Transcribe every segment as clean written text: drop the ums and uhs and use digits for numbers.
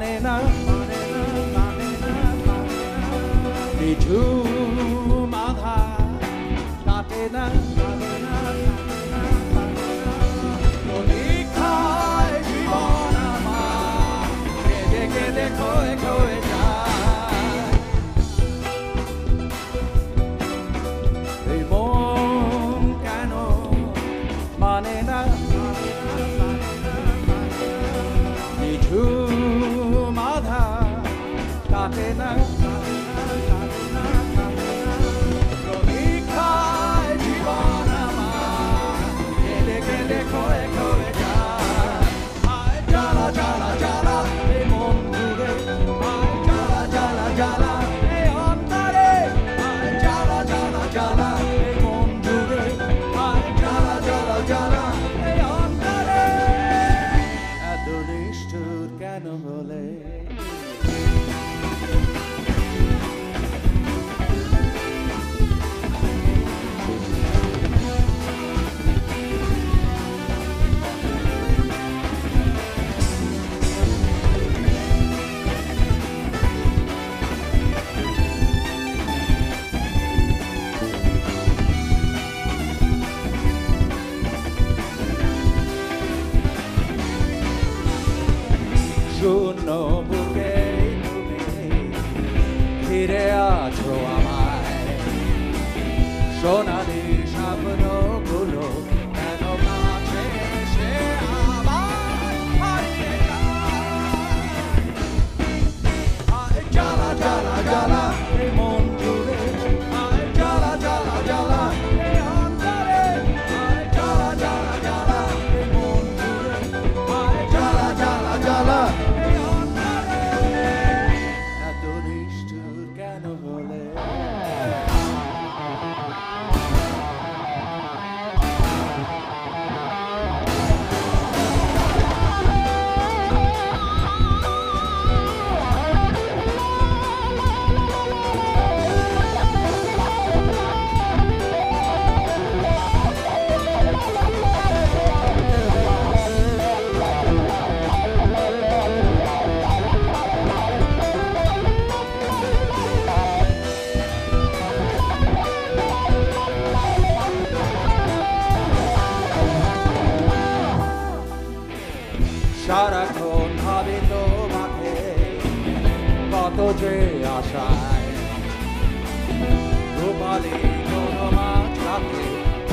na কিছু মাধা কাটে না পরীক্ষায় জীবন আমার কেঁদে কেঁদে খয়ে খয়ে যায় এই মন কেন মানে না কিছু মাধা কাটে না শূন্য বুকে তুমি ফিরে আছো আমায় সোনালি স্বপ্নগুলো কেন কাছে সে আবার হারিয়ে যায় জ্বালা জ্বালা জ্বালা এই মন জুড়ে জ্বালা জ্বালা জ্বালা এই অন্তরে জ্বালা জ্বালা জ্বালা এই মন জুড়ে জ্বালা জ্বালা জ্বালা সারাক্ষণ ভাবি তোমাকে কত যে আশায় রূপালি কোনো মাছ রাতে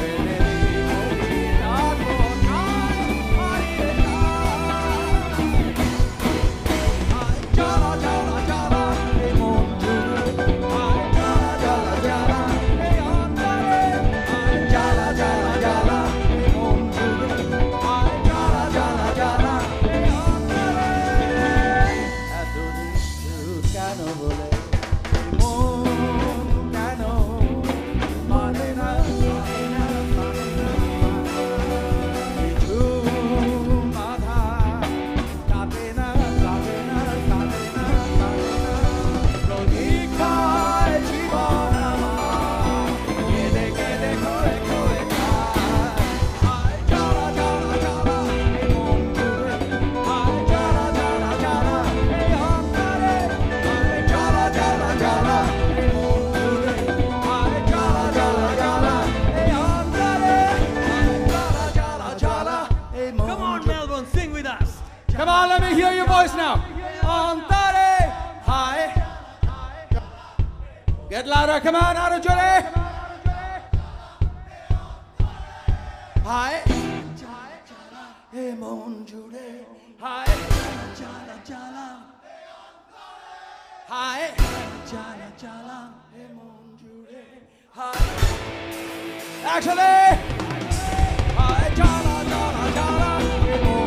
Come on, let me hear your voice now. Antare, hi. Get louder, come on, Arujore. Hi. Hey, Monjure. Hi. Jala, jala. Hi. Jala, jala. Hey, Monjure. Hi. Actually. Hi, jala, jala, jala. Hey, Monjure.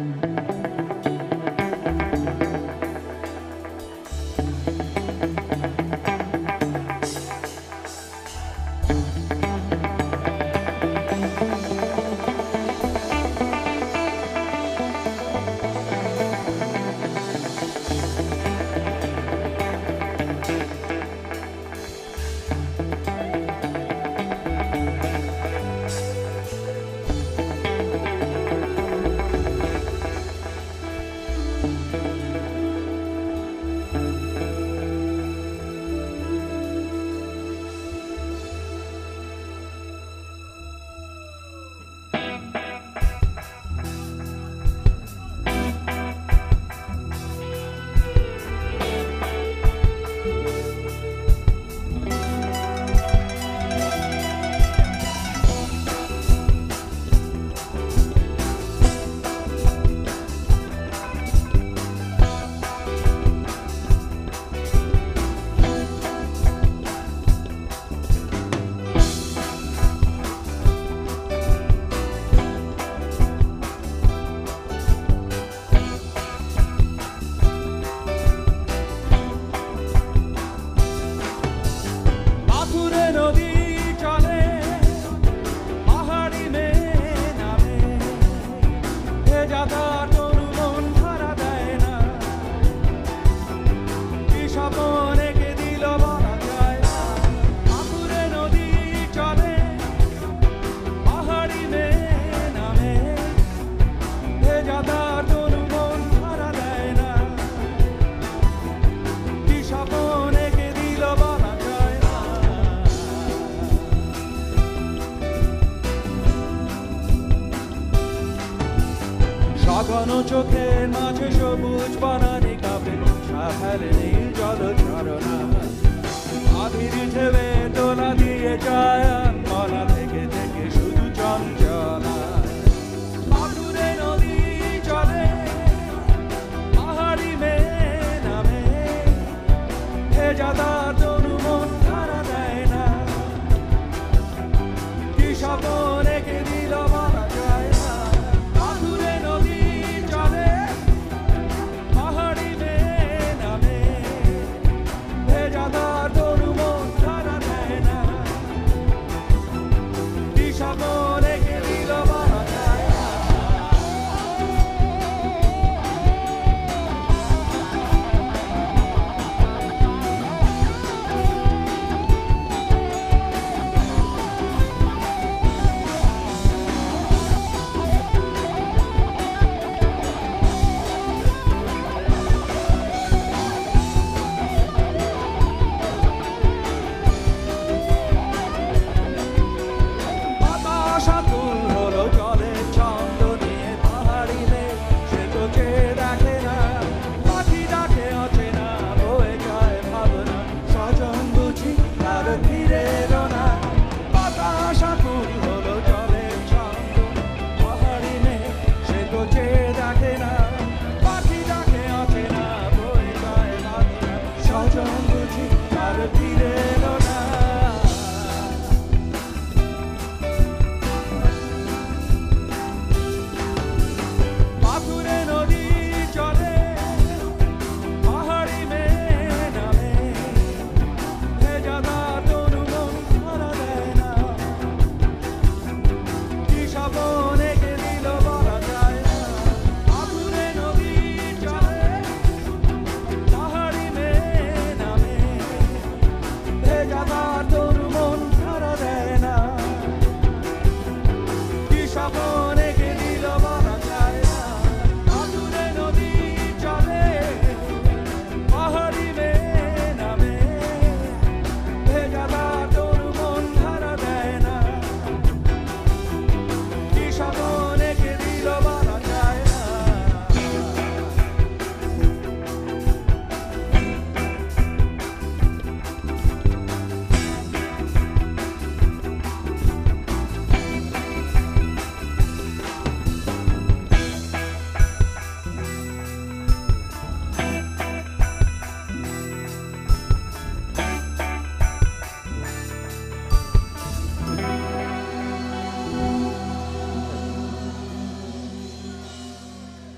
লাগানো চোখের মাঝে সবুজ বানানি কাপে সাফালে নীল জলধারণা আধির ঢেবে তোলা দিয়ে যায় মনা থেকে থেকে শুধু চঞ্চলা মাথুরে নদী চলে পাহাড়ি মেয়ে নামে ভেজা তার তনু মন ধরা দেয় না কি স্বপ্ন রেখে দিল বলা যায় না মাথুরে নদী চলে পাহাড়ি মেয়ে নামে ভেজা তার তনু মন ধরা দেয় না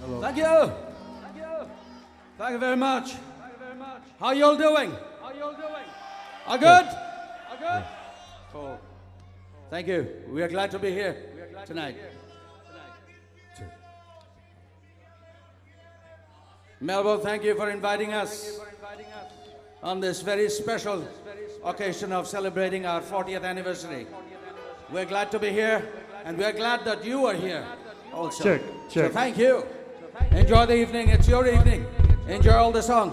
Thank you. Thank you very much. How you all doing? All good? Cool. Thank you. We are glad to be here tonight. Melbourne, thank you for inviting us on this very special occasion of celebrating our 40th anniversary. We're glad to be here, and we're glad that you are here also. Check. So thank you. Enjoy the evening. It's your evening. Enjoy all the songs.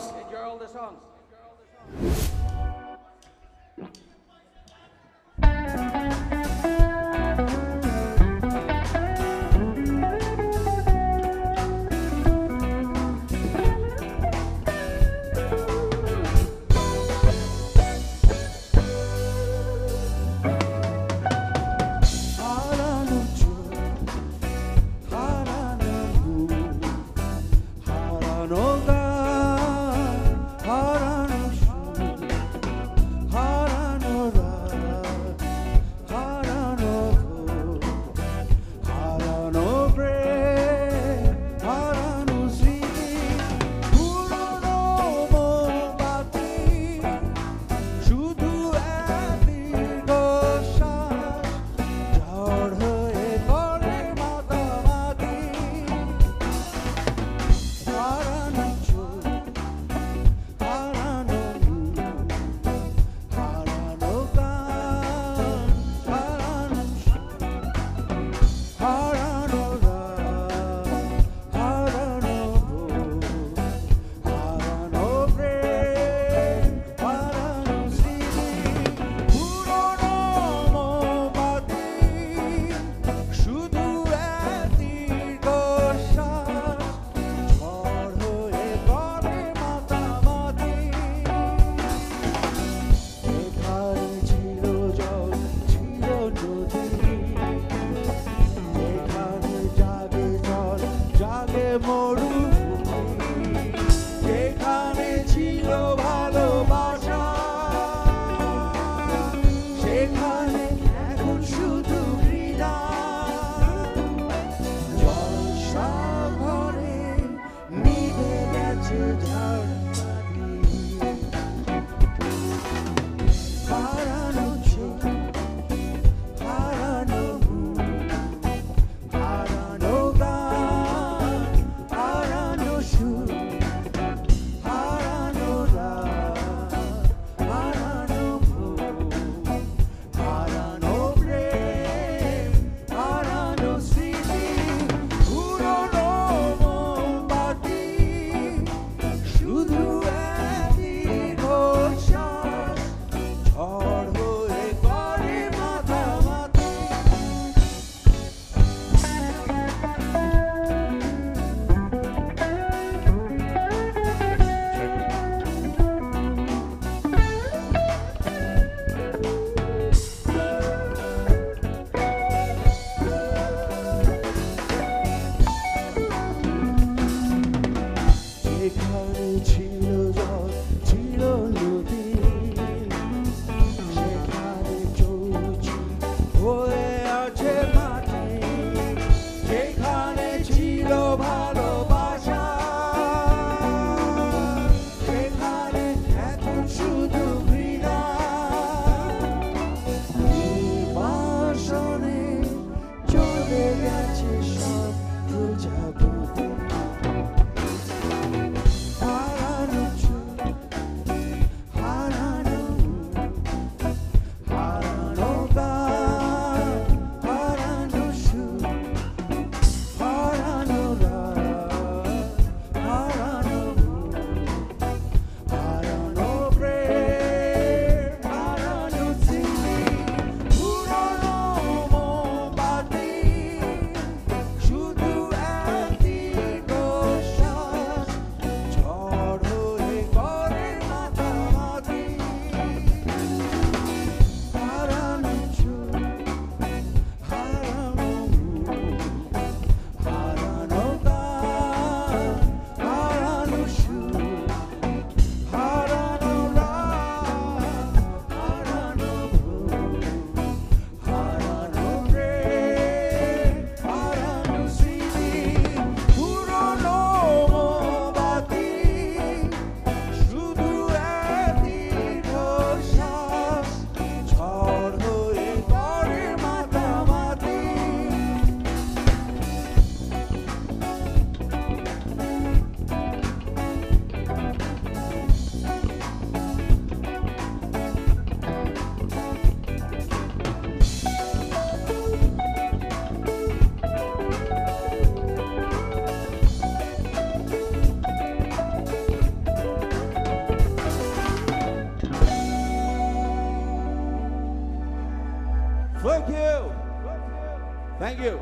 Thank you.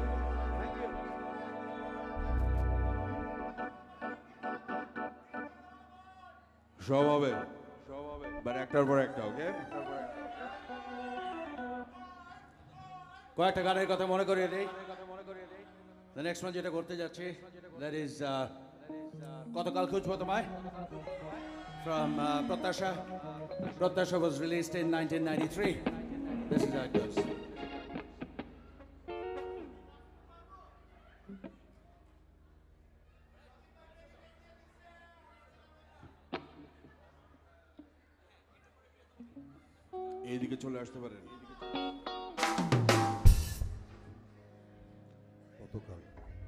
সব হবে but একটার পর একটা ওকে কয়েকটা গানের কথা মনে করিয়ে দেই দ্য নেক্সট ওয়ান যেটা করতে যাচ্ছি দ্যাট ইজ গতকাল খুঁজবো তোমায় from Pratasha. Pratasha was released in 1993. This is how it goes. এইদিকে চলে আসতে পারেন কতকাল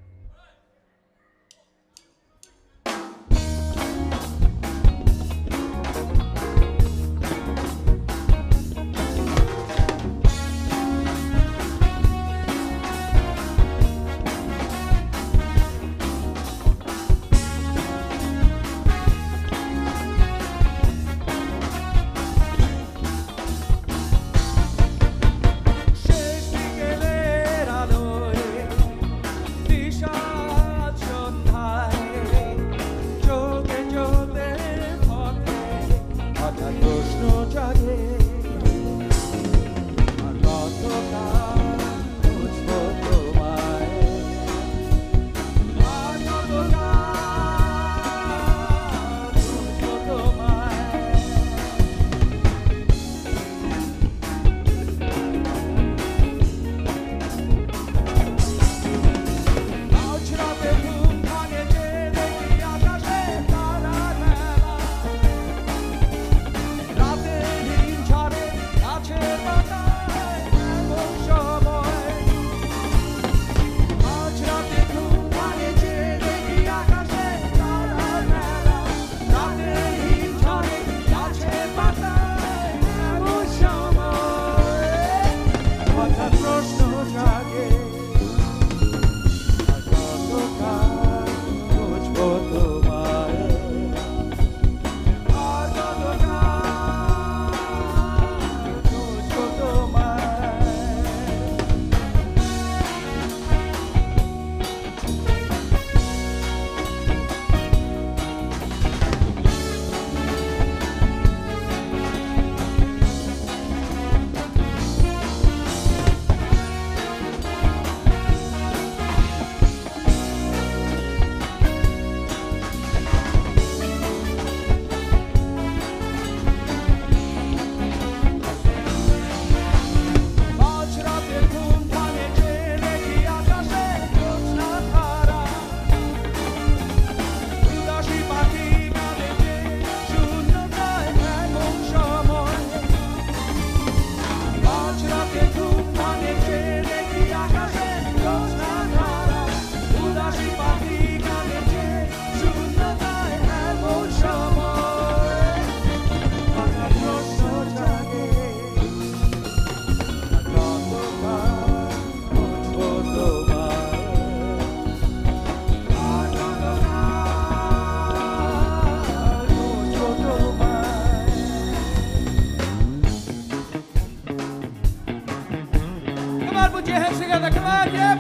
Put your hands together, come on, yep.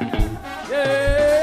Yeah.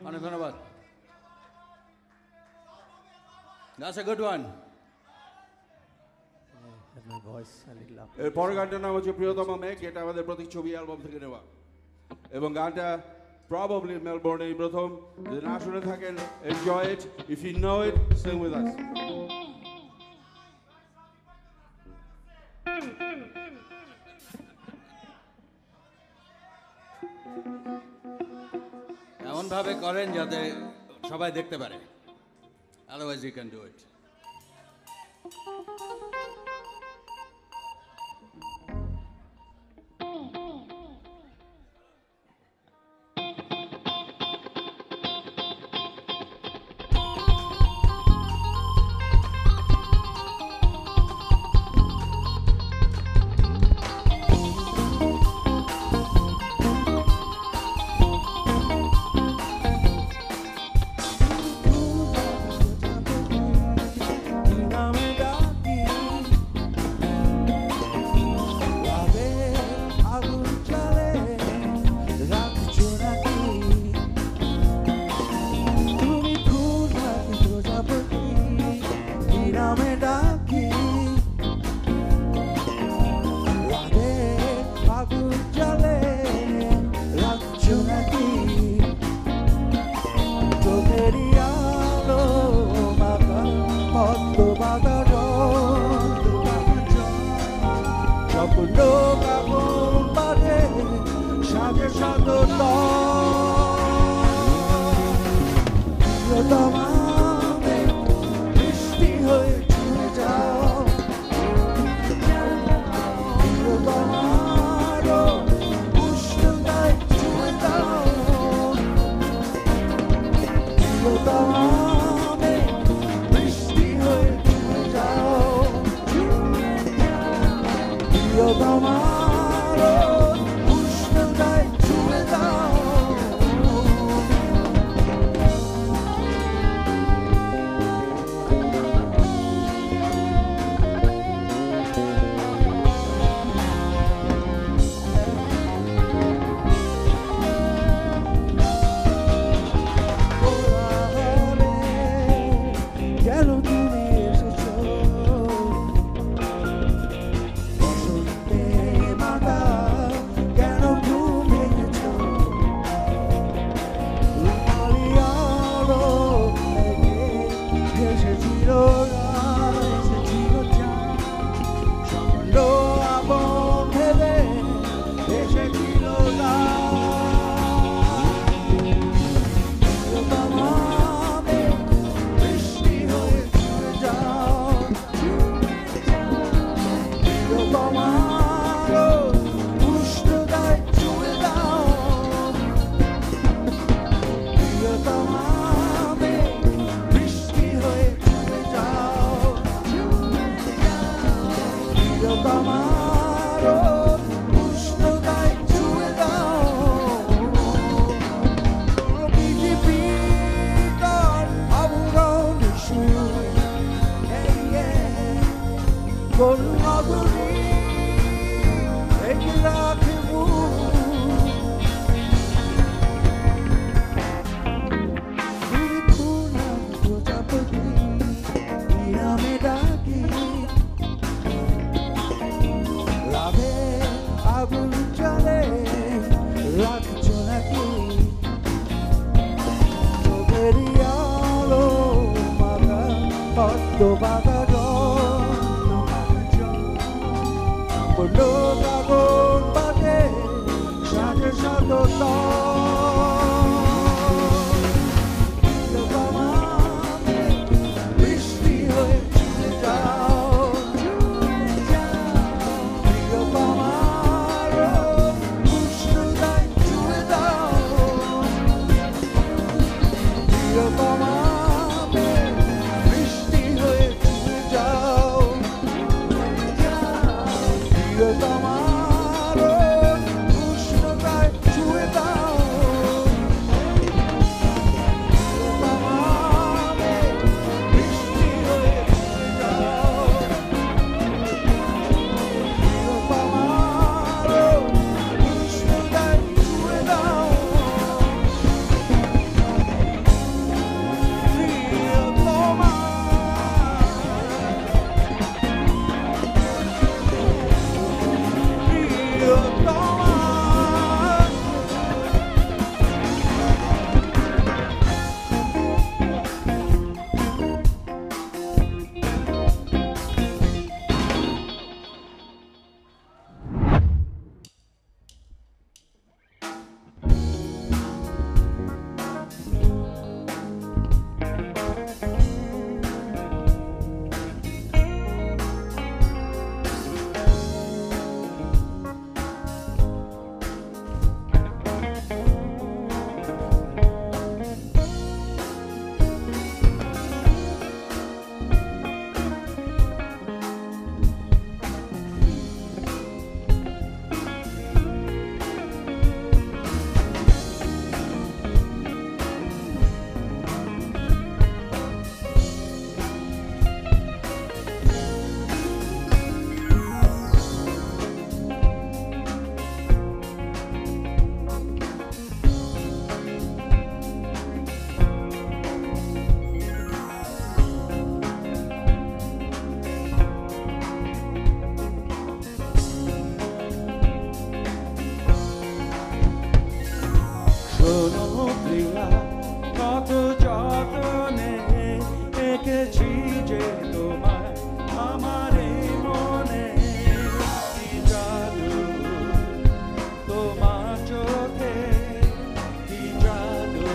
অনেক ধন্যবাদ। That's a good one. My voice a little up. এর পরের গানটার নাম হচ্ছে প্রিয়তম মেঘ, এটা আমাদের প্রতিচ্ছবি অ্যালবাম থেকে নেওয়া এবং গানটা probably মেলবোর্নে এই প্রথম। যদি না শুনে থাকেন, enjoy it. If you know it, sing with us. এমন ভাবে করেন যাতে সবাই দেখতে পারে, otherwise you can do it. বলিয়া কত যতনে এঁকেছি যে তোমায় আমার এই মনে কি জাদু তোমার চোখে কি জাদু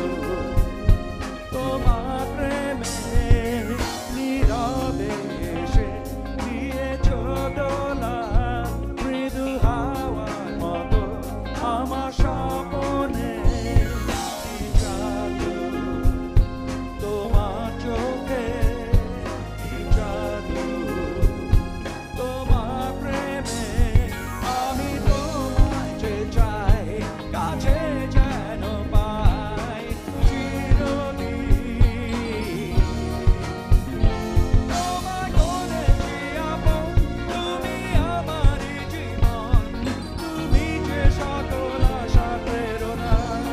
তোমার প্রেমে নীরবে এসে দিয়েছ দোলা মৃদু হাওয়ার মতো আমার স্বপনে কি জাদু তোমার চোখে কি জাদু তোমার প্রেমে আমি তোমায় যে চাই কাছে যেন পাই চিরদিন তোমায় করেছি আপন তুমি আমারই জীবন তুমি যে সকল আশা প্রেরণা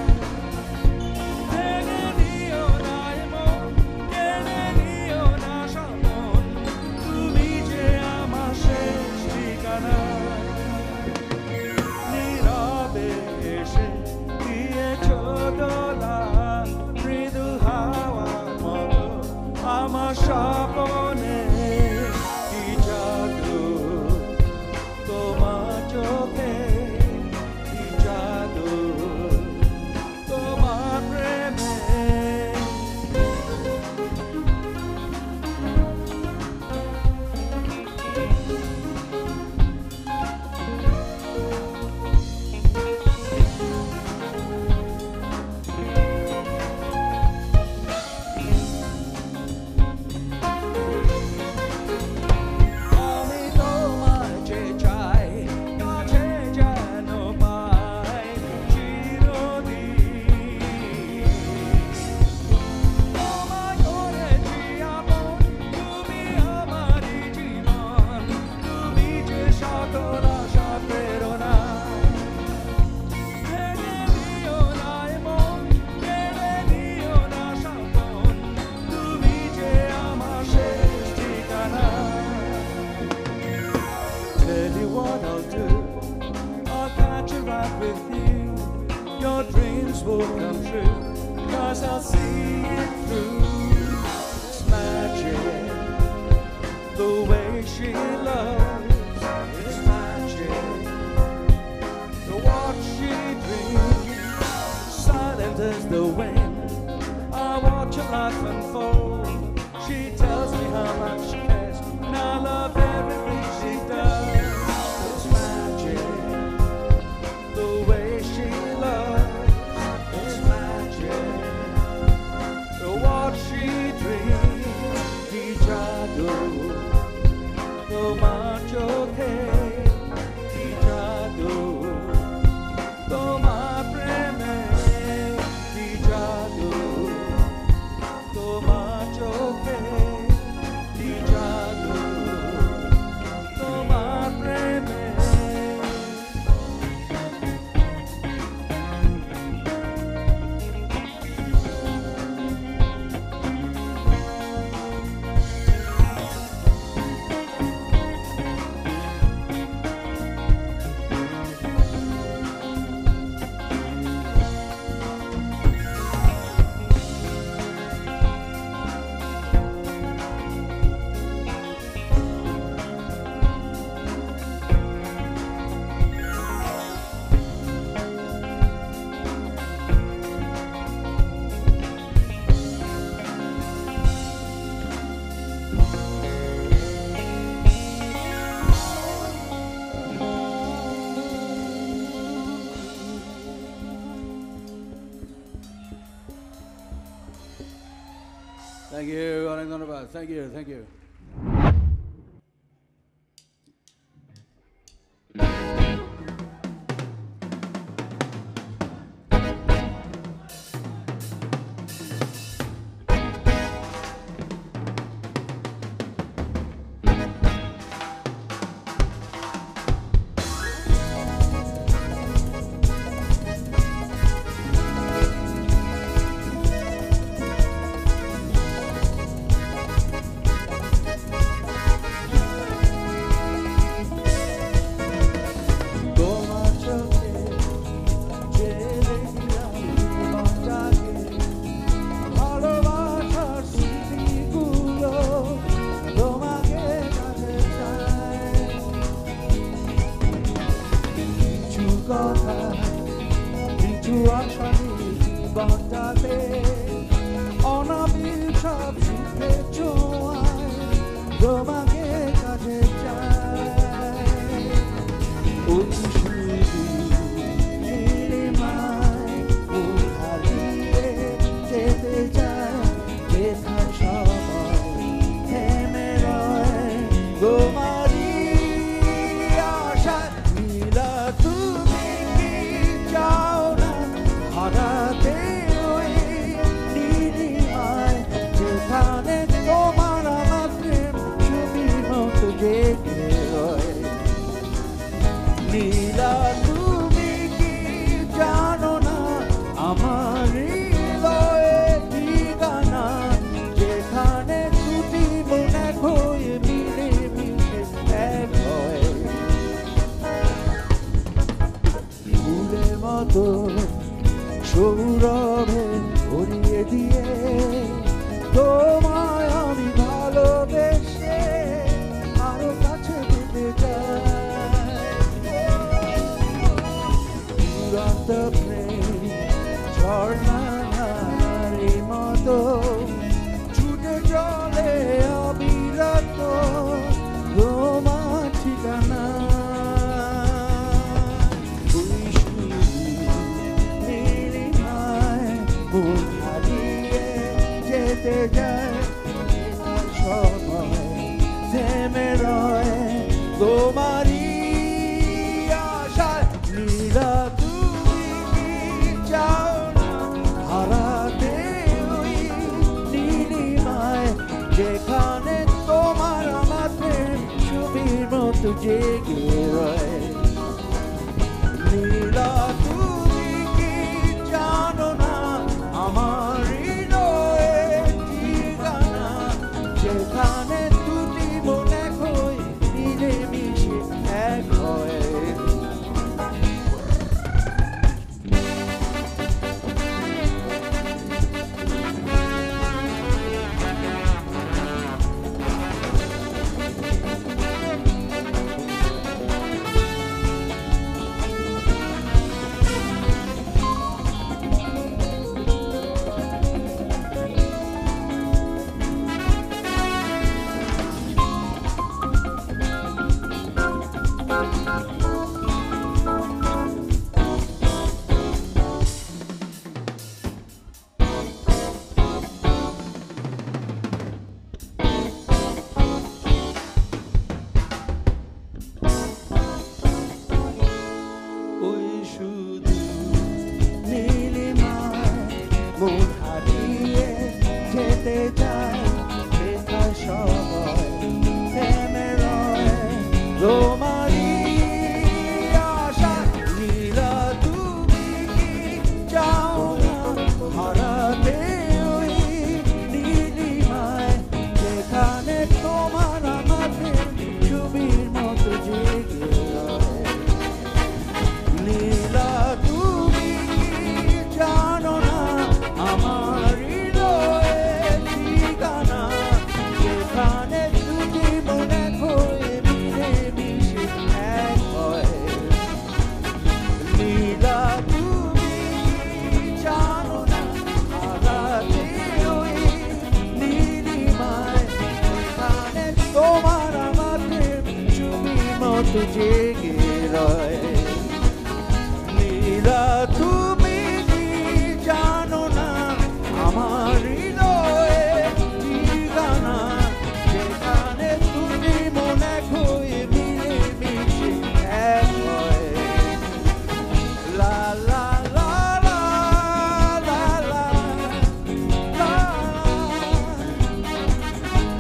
ভেঙে দিও না মন কেড়ে নিও না স্বপন তুমি যে আমার শেষ ঠিকানা নীরবে এসে দিয়েছ দোলা মৃদু হাওয়ার মতো আমার স্বপনে কি জাদু তোমার চোখে কি জাদু তোমার প্রেমে আমি তোমায় যে চাই কাছে যেন পাই চিরদিন তোমায় করেছি আপন তুমি আমারই জীবন তুমি যে সকল আশা প্রেরণা ভেঙে দিও না মন কেড়ে নিও না স্বপন তুমি যে আমার শেষ ঠিকানা Tell you what I'll do, I'll catch a ride with you. Your dreams will come true, 'cause I'll see it through. It's magic, the way she loves. It's magic, the what she dreams. Silent as the wind, I watch her life unfold. She tells me how much she cares, and I love everything she does. It's magic, the way she loves. It's magic, the what she dreams. Ki jadoo, tomar chokhe. Ki jadoo, tomar preme. Ki jadoo, tomar chokhe. Ki jadoo, tomar preme. Thank you, অনেক ধন্যবাদ। Thank you, thank you. অনাবিল সব সুখে ছোঁয়ায় তোমাকে কাছে চাই ওই শুধু নীলিমায় মন হারিয়ে যেতে চায় যেখানে সবাই থেমে রয় তোমারই আশায় নীলা তুমি কি চাও না হারাতে ওই নীলিমায় যেখানে তোমার আমার প্রেম ছবির মতো জেগে রয় নীলা তুমি কি জানো না আমার হৃদয়ে ঠিকানা যেখানে দুটি মন এক হয়ে মিলে মিশে এক হয় ফুলের মতো সৌরভে ভরিয়ে দিয়ে তোমায় আমি ভালোবেসে আরো কাছে পেতে চাই দুরন্ত প্রেম ঝর্ণার মতো ছুটে চলে অবিরত তোমার ঠিকানা ওই শুধু নীলিমায় মন হারিয়ে যেতে যায় আর সময় থেমে রয় তোমারই আশায় নীলা তুমি কি চাও না হারাতে ওই নীলিমায় যেখানে তোমার আমার প্রেম ছবির মতো জেগে রয় নীলা তুমি কি জানো না আমার হৃদয়ে ঠিকানা যেখানে দুটি মন এক হয়ে মিলে মিশে এক হয় ওই শুধু নীলিমায় মন হারিয়ে যেতে চায় যেখানে সবাই থেমে রয় তোমারই আশায় নীলা তুমি কি চাও না হারাতে ওই নীলিমায় যেখানে তোমার আমার প্রেম ছবির মতো জেগে রয় নীলা তুমি কি জানো না আমার হৃদয়ে ঠিকানা যেখানে দুটি মন এক হয়ে মিলে মিশে এক হয় নীলা তুমি কি জানো না হারাতে ওই নীলিমায় যেখানে তোমার আমার প্রেম ছবির মতো জেগে রয় নীলা তুমি কি জানো না আমার হৃদয়ে ঠিকানা যেখানে তুমি মন এক হয়ে মিলে মিশে এক হয় লা লা লা লা লা লা লা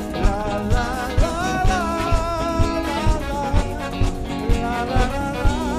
লা লা লা লা লা লা লা লা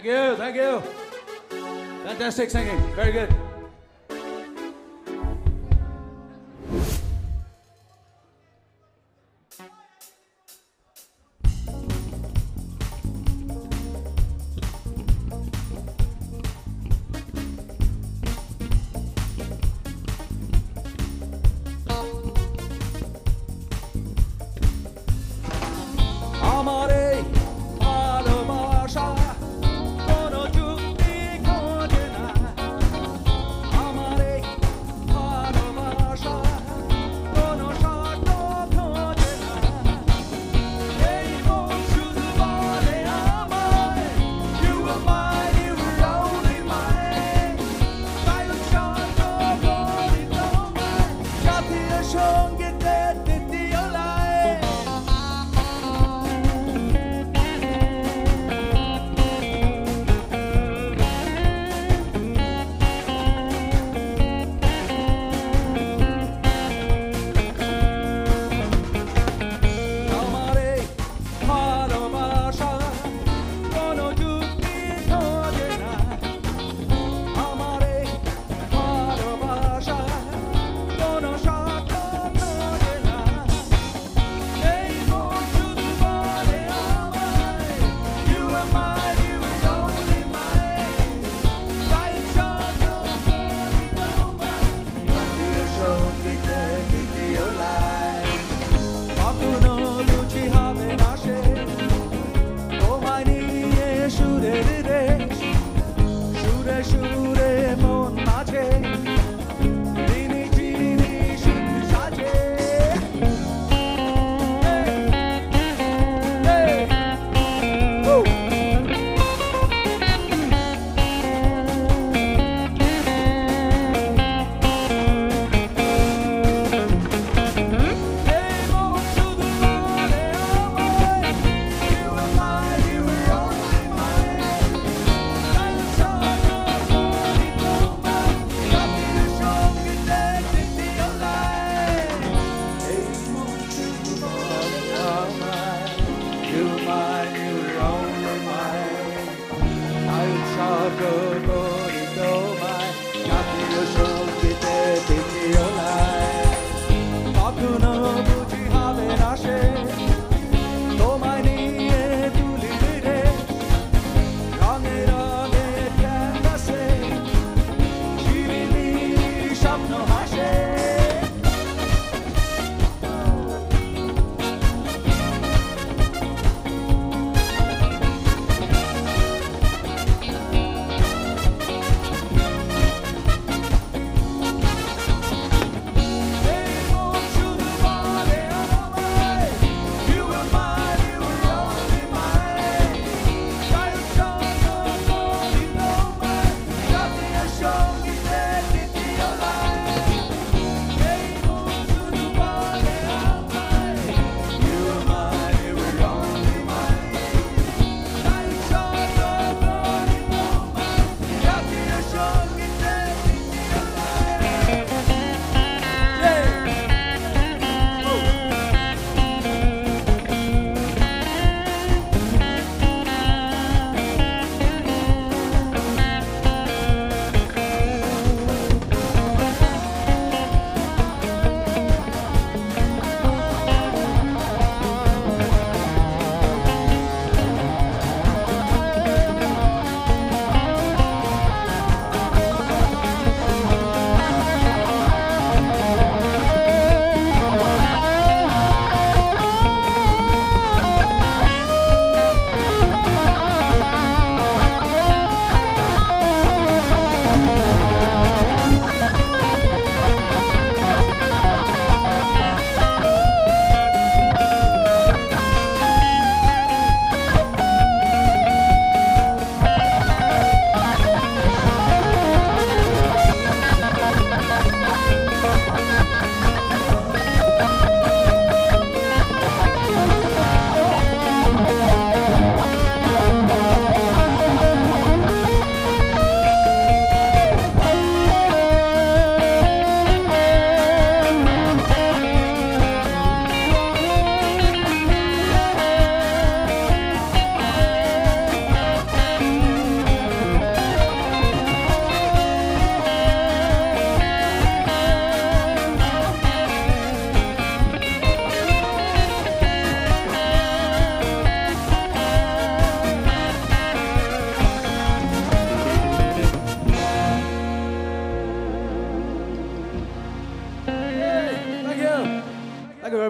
Thank you, thank you. Fantastic singing, very good.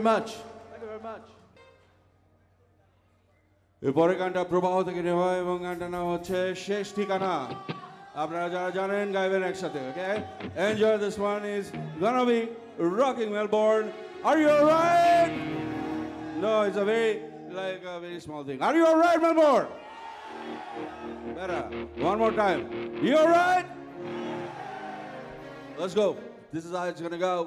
much. Thank you very much. এরপরে গানটা প্রবাহ থেকে নেওয়া এবং গানটার নাম হচ্ছে শেষ ঠিকানা আপনারা যারা জানেন গাইবেন একসাথে okay enjoy this one is gonna be rocking Melbourne are you alright no it's a very small thing are you alright Melbourne better one more time you alright let's go this is how it's gonna go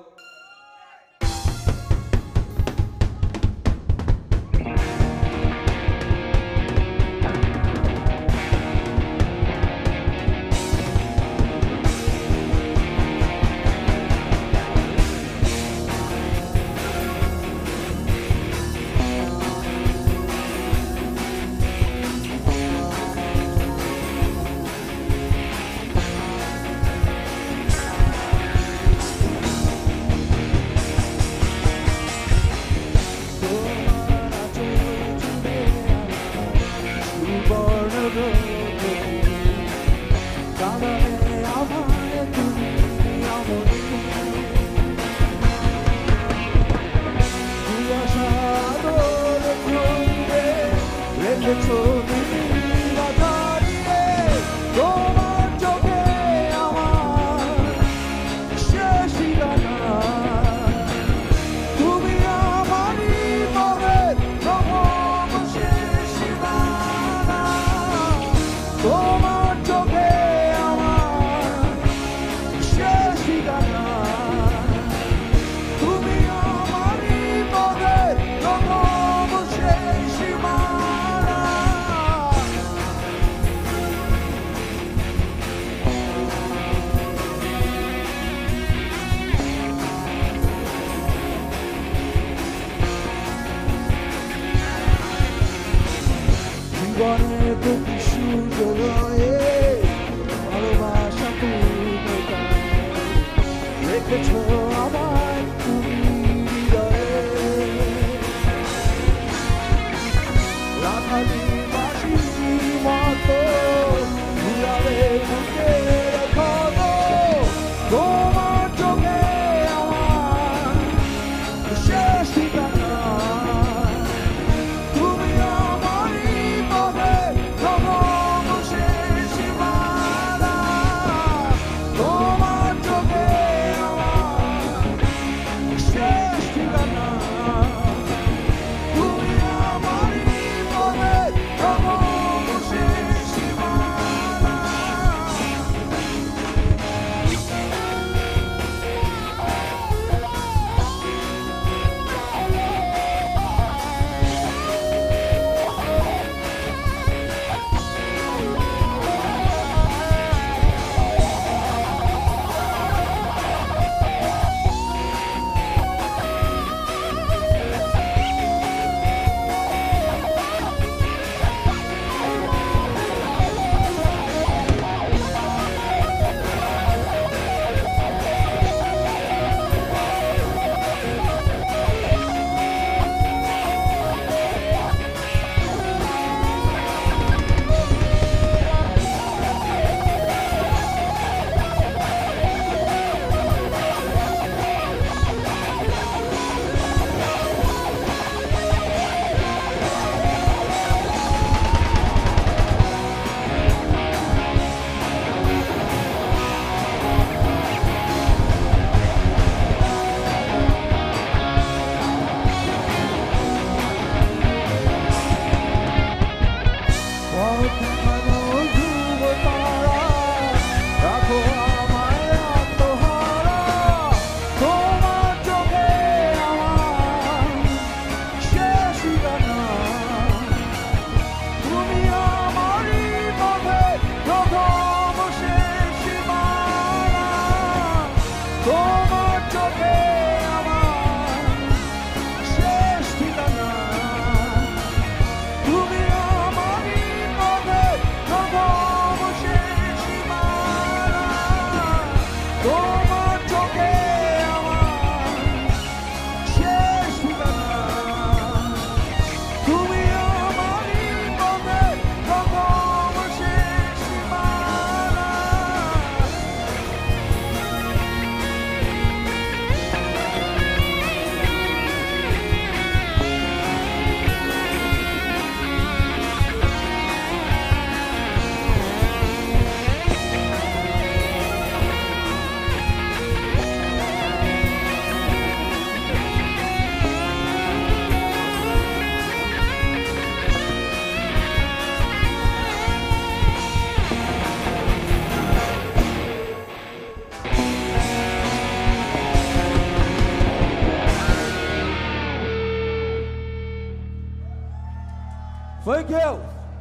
Thank you.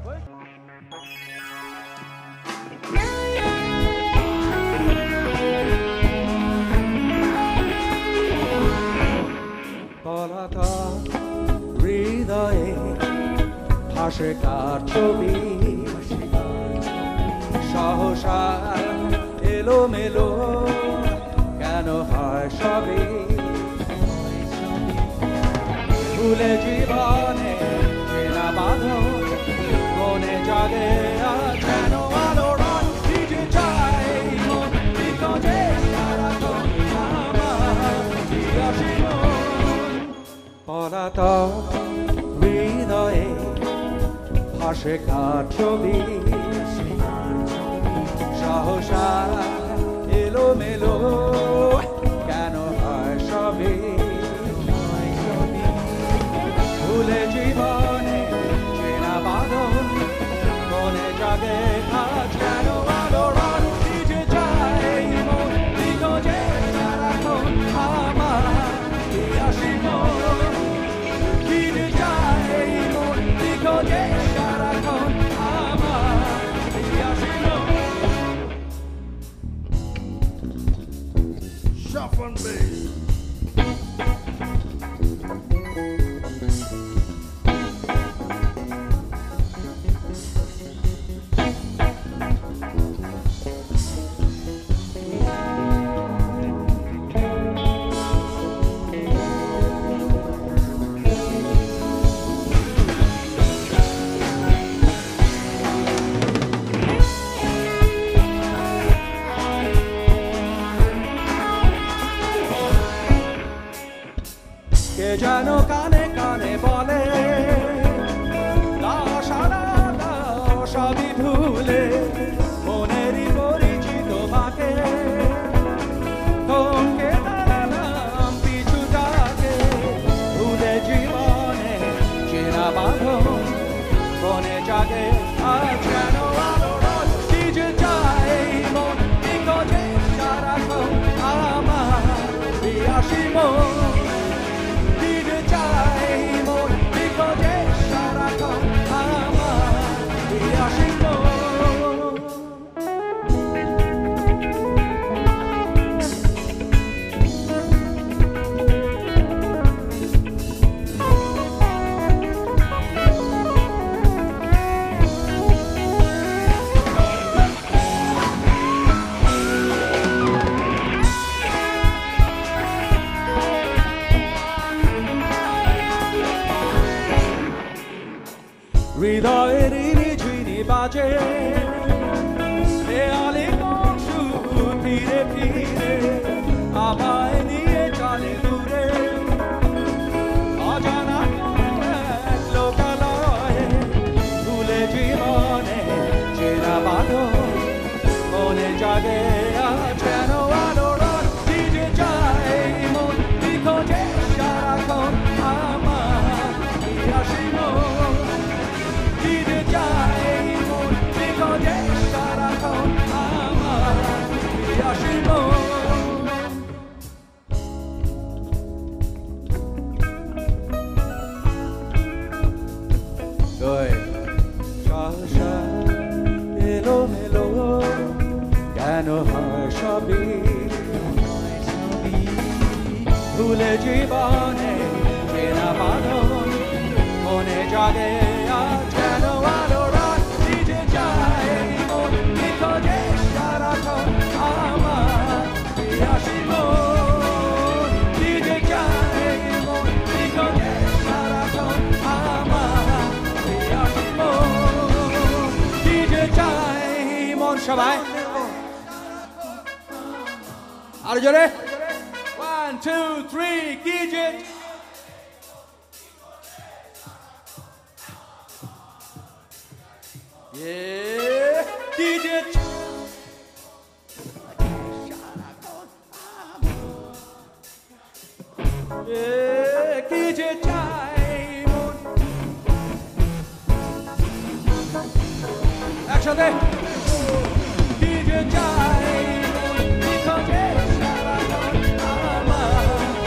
পলাতা হৃদয়ে ভাসে কার ছবি সহসা এলোমেলো কেন হয় সবই ভুলে জীবনে চেনা বাঁধন মনে জাগে আর যেন আলো রং ভিজে যায় মন বিকজে সারাক্ষণ আমার প্রিয়সী মন পলাতক হৃদয়ে ভাসে কার ছবি সহসা এলোমেলো কেন হয় সবই ভুলে জীবনে চেনা বাঁধন মনে জাগে আজ কেন আলো রং ভিজে যায় মন বিকজে সারাক্ষণ আমার প্রিয়সী মন ভিজে যায় মন বিকজে সারাক্ষণ আমার প্রিয়সী মন Shafin bass. কে যেন কানে কানে বলে সবই ভুলে মনেরই পরিচিত বাকে তোকে দাঁড়ালাম পিছু তাকে ভুলে জীবনে চেনা বাঁধন মনে জাগে আজ যেন আলো রং ভিজে যায় মন বিকজে সারাক্ষণ আমার প্রিয়সী মন ভিজে যায় মন বিকজে সারাক্ষণ আমার প্রিয়সী মন হৃদয়ের ঝিরি বাজে দেয়ালে সুর ফিরে ফিরে আমায় নিয়ে চলে দূরে অজানা এক লোকালয়ে ভুলে জীবনে চেনা বাঁধন মনে জাগে আজ যেন আলো রং ভিজে যায় মন বিকজে সারাক্ষণ আমার প্রিয়সী মন ভিজে যায় মন বিকজে সারাক্ষণ আমার প্রিয়সী মন সহসা এলোমেলো কেন হয় সবই ভুলে জীবনে চেনা বাঁধন মনে জাগে আজ যেন আলো রং ভিজে যায় মন বিকজে সারাক্ষণ আমার প্রিয়সী মন ভিজে যায় মন বিকজে সারাক্ষণ আমার প্রিয়সী মন ভিজে যায় মন সবাই আর জোরে 1 2 3 গিজে Yeah, did it? Yeah, did it time? Action there. Did it time? Because it's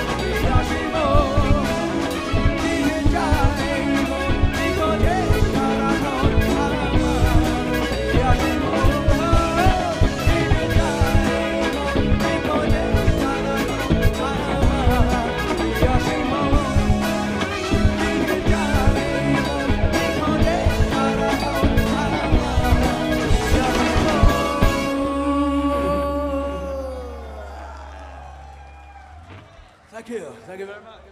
not Thank you. Thank you very much.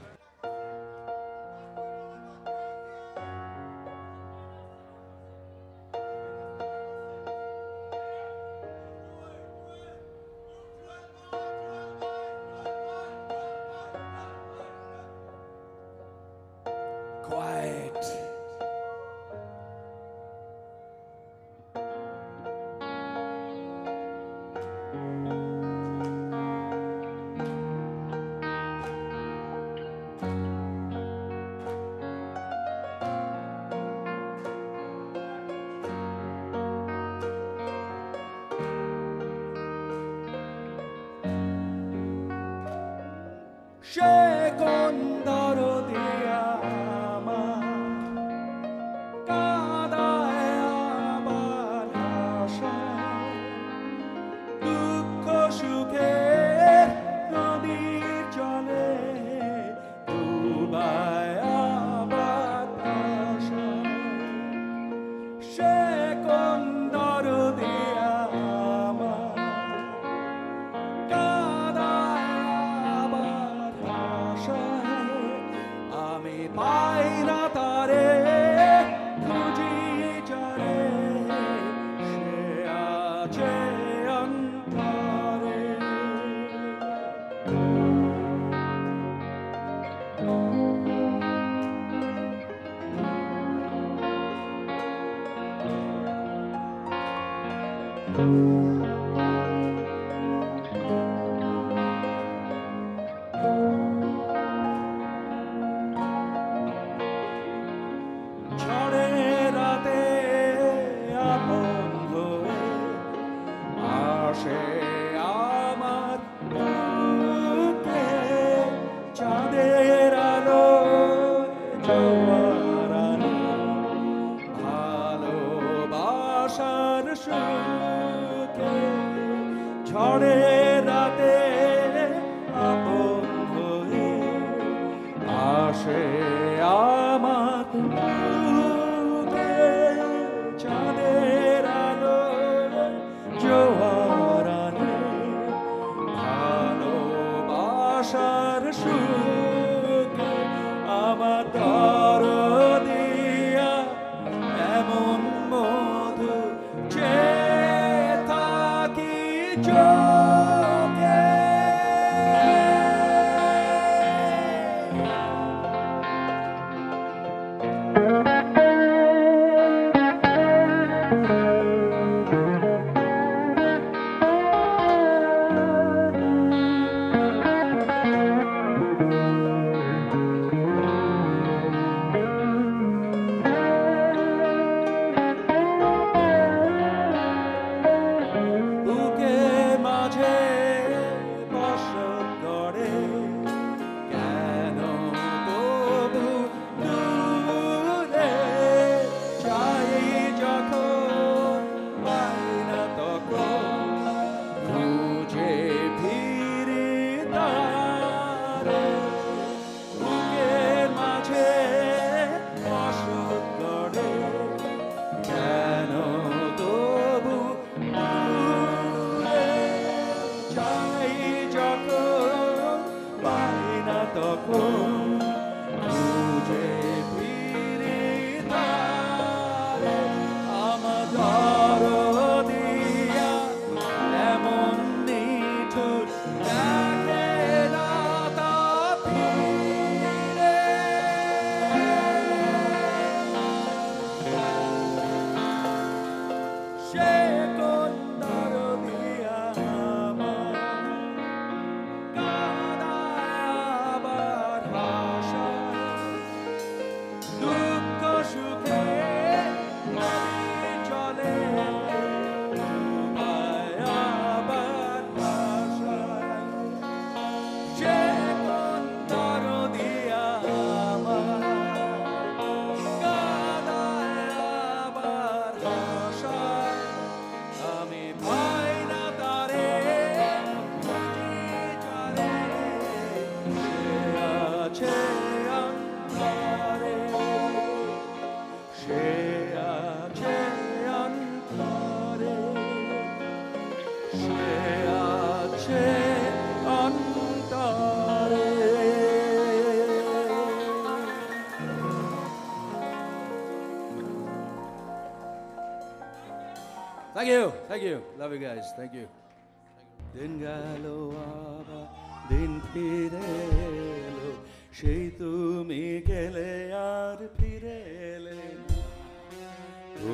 Quiet. সে কোন দরদি আমার কাঁদায় আবার হাসায় দুঃখ সুখের নদীর জলে ডুবায় আবার ভাসায় সে কোন দরদি আমার আমি পাই না তারে খুঁজি যারে সে আছে অন্তরে ঝড়ের রাতে আপন হয়ে আসে আমার বুকে চাঁদের আলো জোয়ার আলো ভালোবাসার সুখে ঝড়ের রাতে আপন হয়ে আসে আমার বুকে চাঁদের আলো জোয়ার আলো ভালোবাসার সুখে আমার দরদিয়া এমন মধু চেয়ে থাকি চোখে বুকে মাঝে বসত করে কেন তবু দূরে চাই যখন পাই না তখন খুঁজে ফিরি তারে বুকে মাঝে বসত করে কেন তবু চাই যখন পাই না তখন খুঁজে ফিরি তারে আমার দরদিয়া এমন নিঠুর দেখে না তা ফিরে সে কোন দরদিয়া আমার কাঁদায় আবার ভাসায় দুঃখ সুখে নদী চলে ডুবায় আবার ভাসায় সে কোন দরদিয়া আমার কাঁদায় আবার ভাসায় আমি পাই না তারে খুঁজি যারে সে আছে অন্তরে সে আছে অন্তরে সে আছে অন্তরে Thank you. Love you guys. Thank you. দিন গেল আবার দিন ফিরে এলো সেই তুমি গেলে আর ফিরে এলে না। ও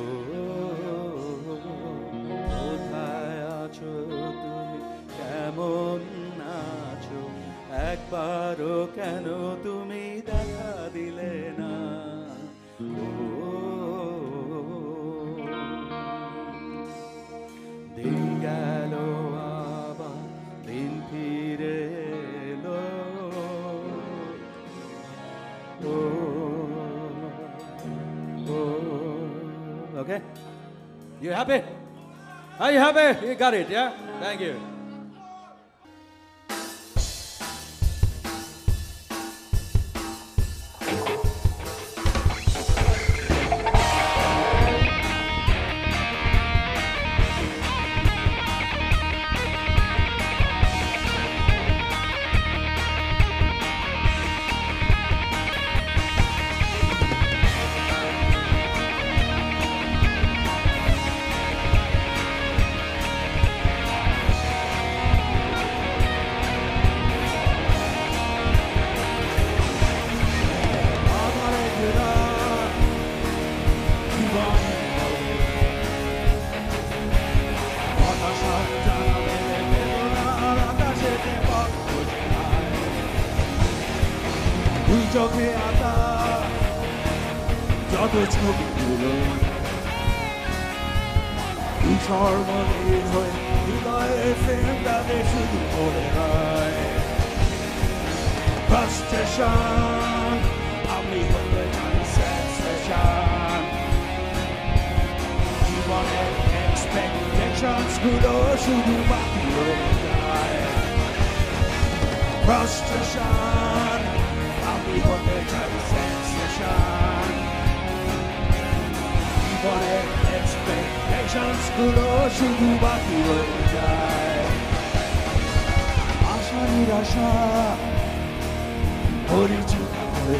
কোথায় আছো তুমি কেমন আছো একবারও কেন তুমি দেখা দিলে না। ও দিন গেল আবার দিন ফিরে এলো। Okay? You happy? Are you happy? You got it, yeah? Thank you. চোখে আতা যত ছবিগুলো সর্বনীল হয়ে হৃদয়ে ফ্রেমটাতে শুধু পড়ে রয় ফ্রাস্ট্রেশন আমি হতে চাই সেন্সেশন জীবনের এক্সপেকটেশনস গুলো শুধু বাকি রয়ে যায় ফ্রাস্ট্রেশন আমি হতে চাই সেন্সেশন জীবনের এক্সপেকটেশনস গুলো শুধু বাকি রয়ে যায় আশা নিরাশা পরিচিত হয়ে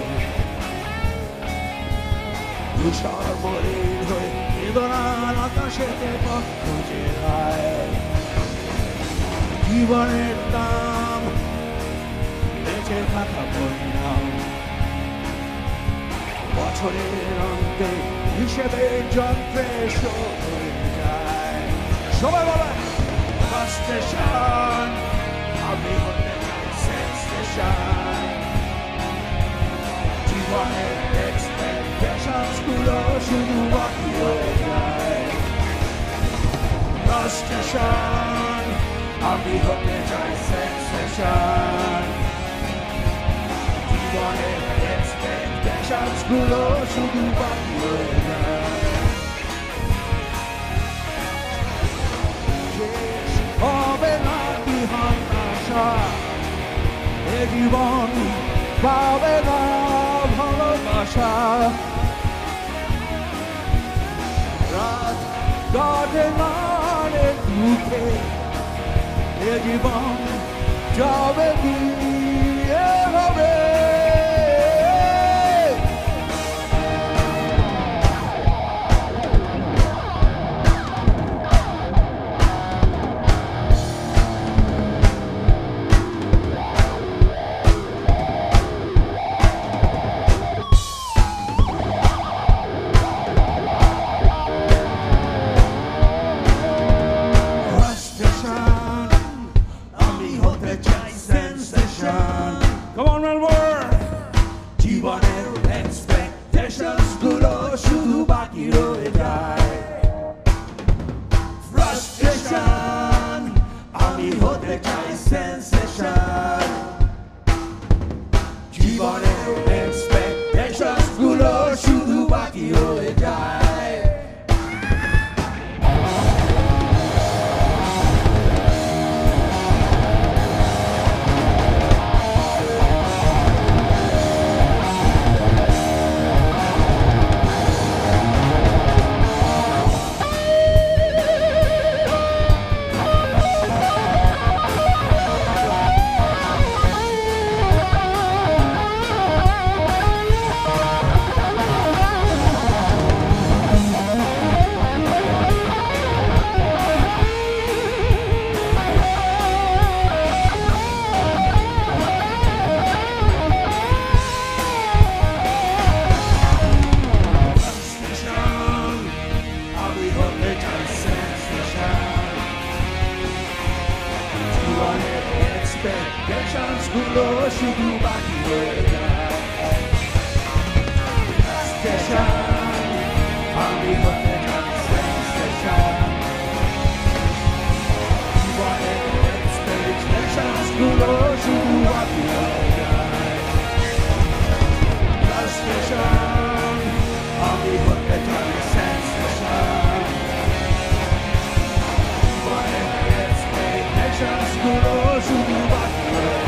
তুষার মলিন হয়ে বেদনার আকাশেতে পথ খুঁজে যায় জীবনের দাম বেঁচে থাকা পরিণাম বছরের অন্তে হিসেবে যন্ত্রে শোধ হয়ে যায় সবাই বলে ফ্রাস্ট্রেশন আমি হতে চাই সেন্সেশন জীবনের এক্সপেকটেশনস গুলো শুধু বাকি হয়ে যায় ফ্রাস্ট্রেশন আমি হতে চাই সেন্সেশন জীবনের এক্সপেকটেশনস গুলো শুধু বাকি হয়ে যায় শেষ হবে না কি হতাশা এ জীবন পাবে না ভালোবাসা রাত কাটে মানে দুঃখে এ জীবন যাবে কি এভাবে Come on, Melbourne! জীবনের expectations গুলো শুধু বাকি রয়ে যায় Frustration আমি হতে চাই sensation জীবনের expectations গুলো শুধু বাকি রয়ে যায় 구로 시구밖에 Station Only what they can say Station Wanted stage Stations 구로 시구밖에 Station Only what they can say Station Wanted stage Stations 구로 시구밖에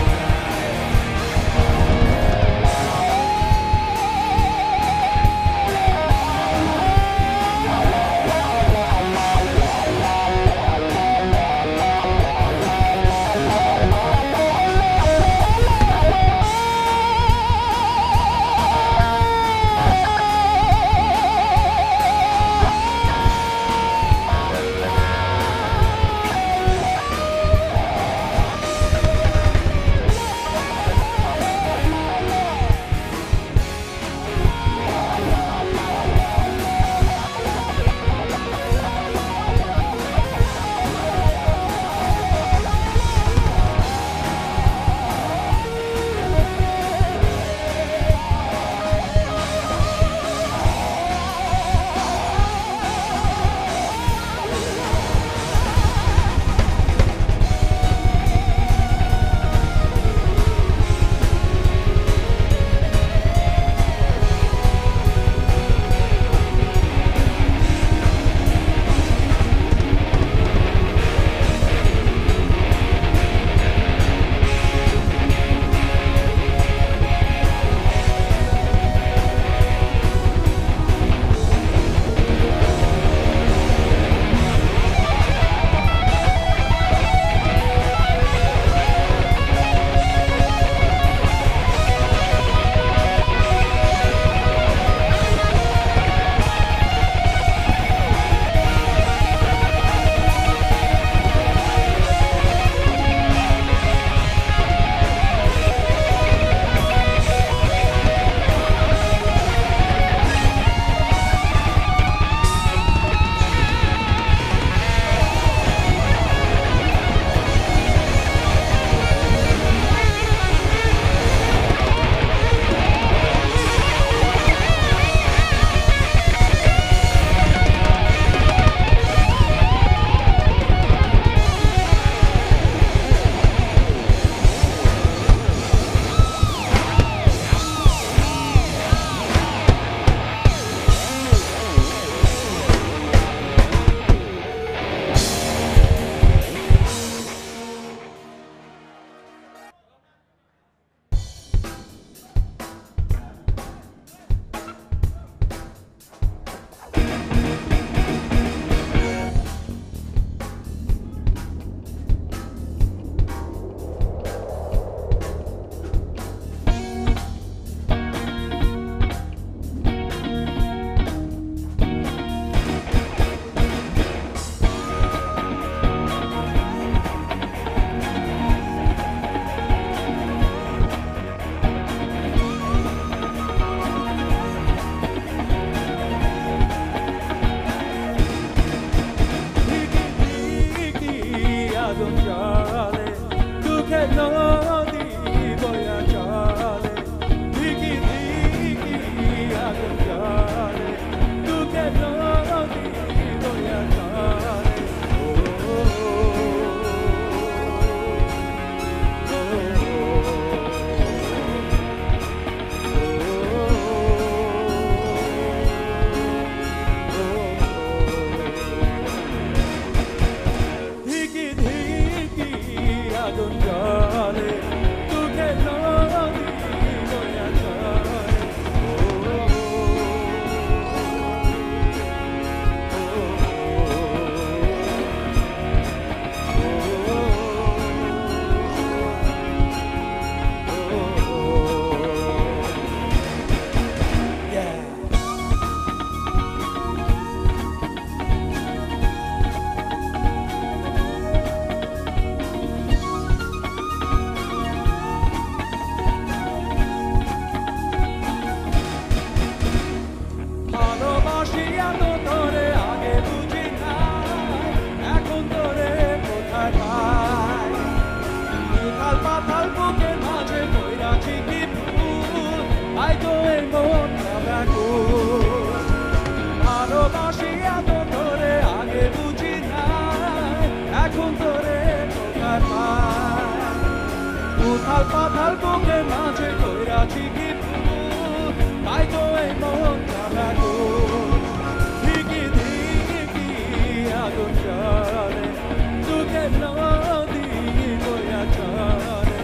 পাতাল পাতাল বুকের মাঝে কইরাছি কি ফুল তাই তো এই মন জ্বালা গো ধিকি ধিকি আগুন জ্বলে দুঃখের নদী বইয়া চলে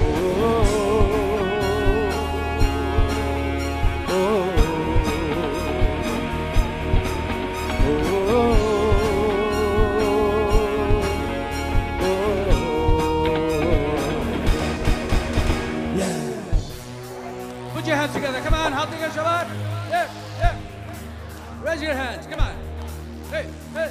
Put your hands together. Come on, help me get Shabbat. Yeah, yeah. Raise your hands. Come on. Hey, hey.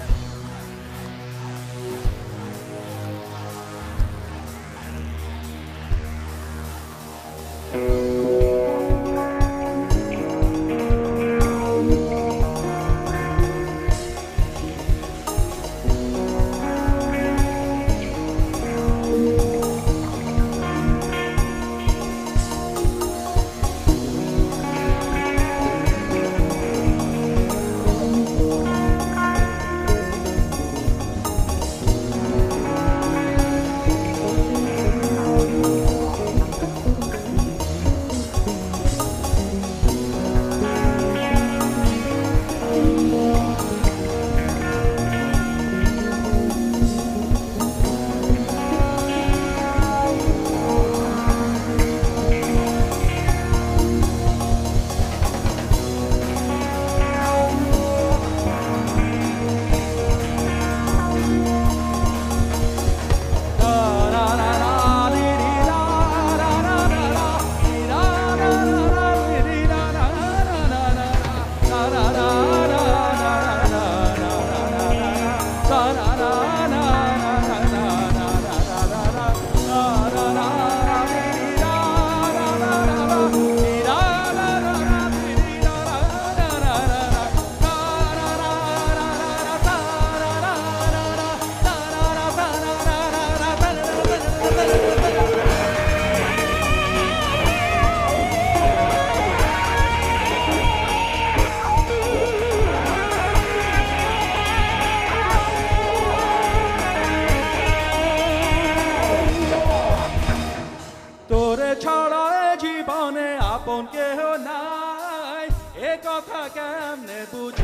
তোরে ছাড়া এ জীবনে আপন কেহ নাই এ কথা কেমনে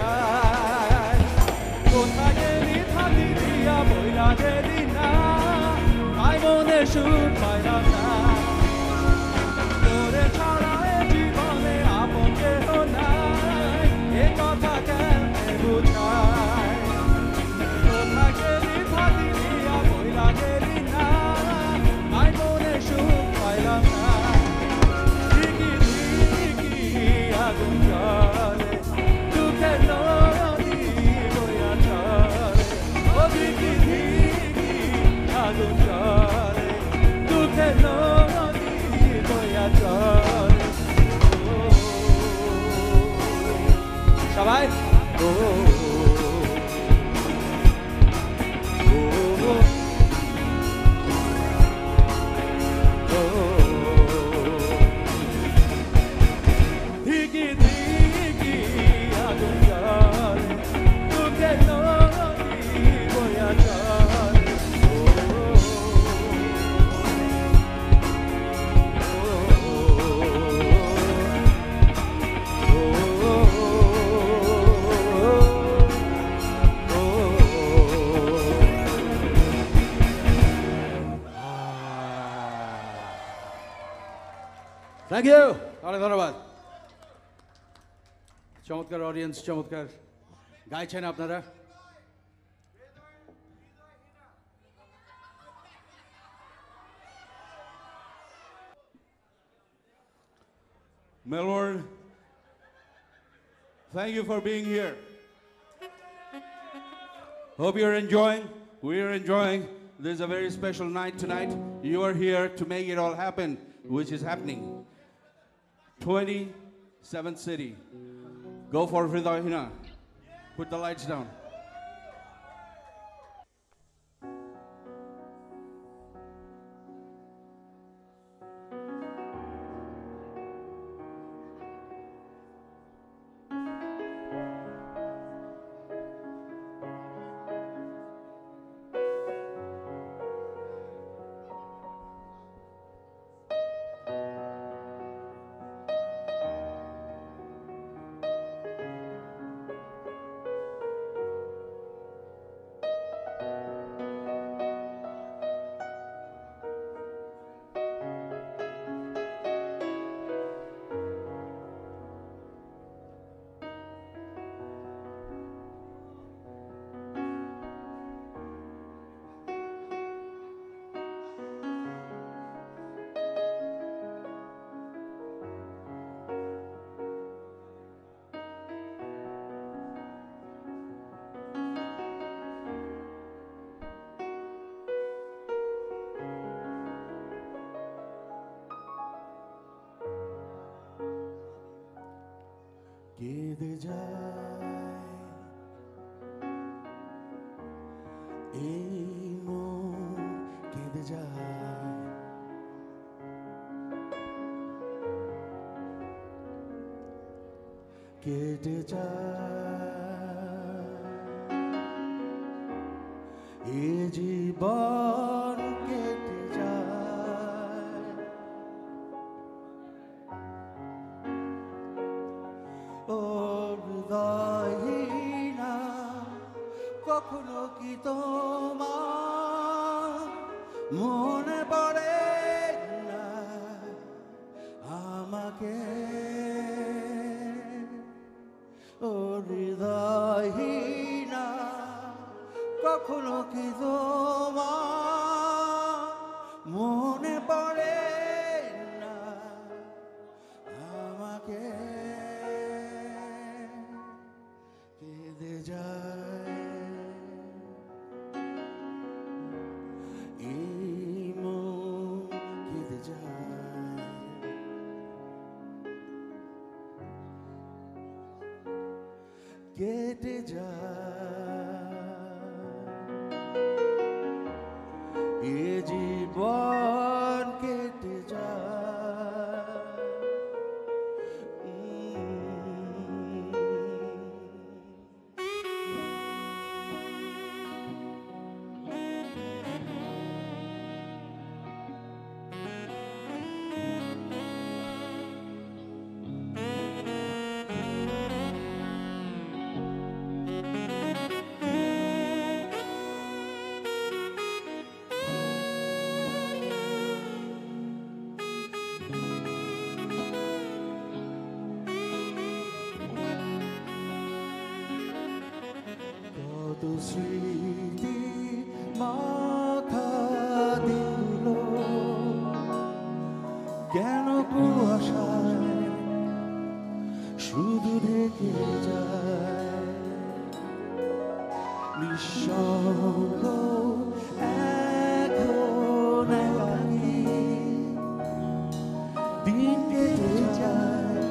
বুঝাই কোথায় গেলি থাকি দিয়া বইলা গেলি না তাই মনে সুখ পাইলাম না তোরে ছাড়া এ জীবনে আপন কেহ নাই এ কথা কেমনে বুঝাই কোথায় গেলি থাকি দিয়া বইলা গেলি না তাই মনে সুখ পাইলাম না ধিকি ধিকি আগুন জ্বলে দুঃখের নদী বইয়া চলে ও ধিকি ধিকি আগুন জ্বলে দুঃখের নদী বইয়া চলে সবাই ও ধিকি ধিকি আগুন জ্বলে দুঃখের নদী বইয়া চলে থ্যাংক ইউ অনেক ধন্যবাদ চমৎকার অডিয়েন্স চমৎকার গাইছেন আপনারা Melbourne, thank you for being here. Hope you're enjoying. We're enjoying. This is a very special night tonight. You are here to make it all happen, which is happening. 27th city. Go for Hridayhina. Put the lights down. যায় কেটে যায় এ জীবন কেটে যায় ও হৃদয়হীনা কখনো কি তোমার মনে পড়ে না আমাকে ও হৃদয়হীনা কখনো কি তোমার মনে পড়ে না আমাকে কেঁদে যায় এই মন কেঁদে যায় কেটে যায় এ জীবন কেটে যায় কত স্মৃতি মাথা দিল কেন কুয়াশায় শুধু ঢেকে যায় নিঃসঙ্গ এখন একাকী দিন কেটে যায়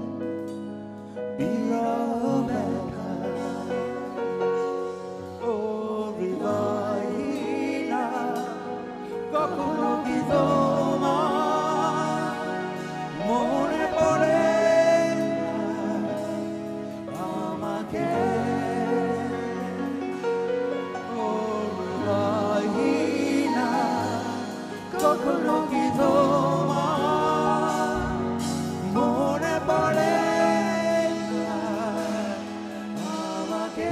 বিরহ ব্যথায় ও হৃদয়হীনা কখনো কি তোমার মনে পড়ে না আমাকে ও হৃদয়হীনা কখনো কি তোমার মনে পড়ে না আমাকে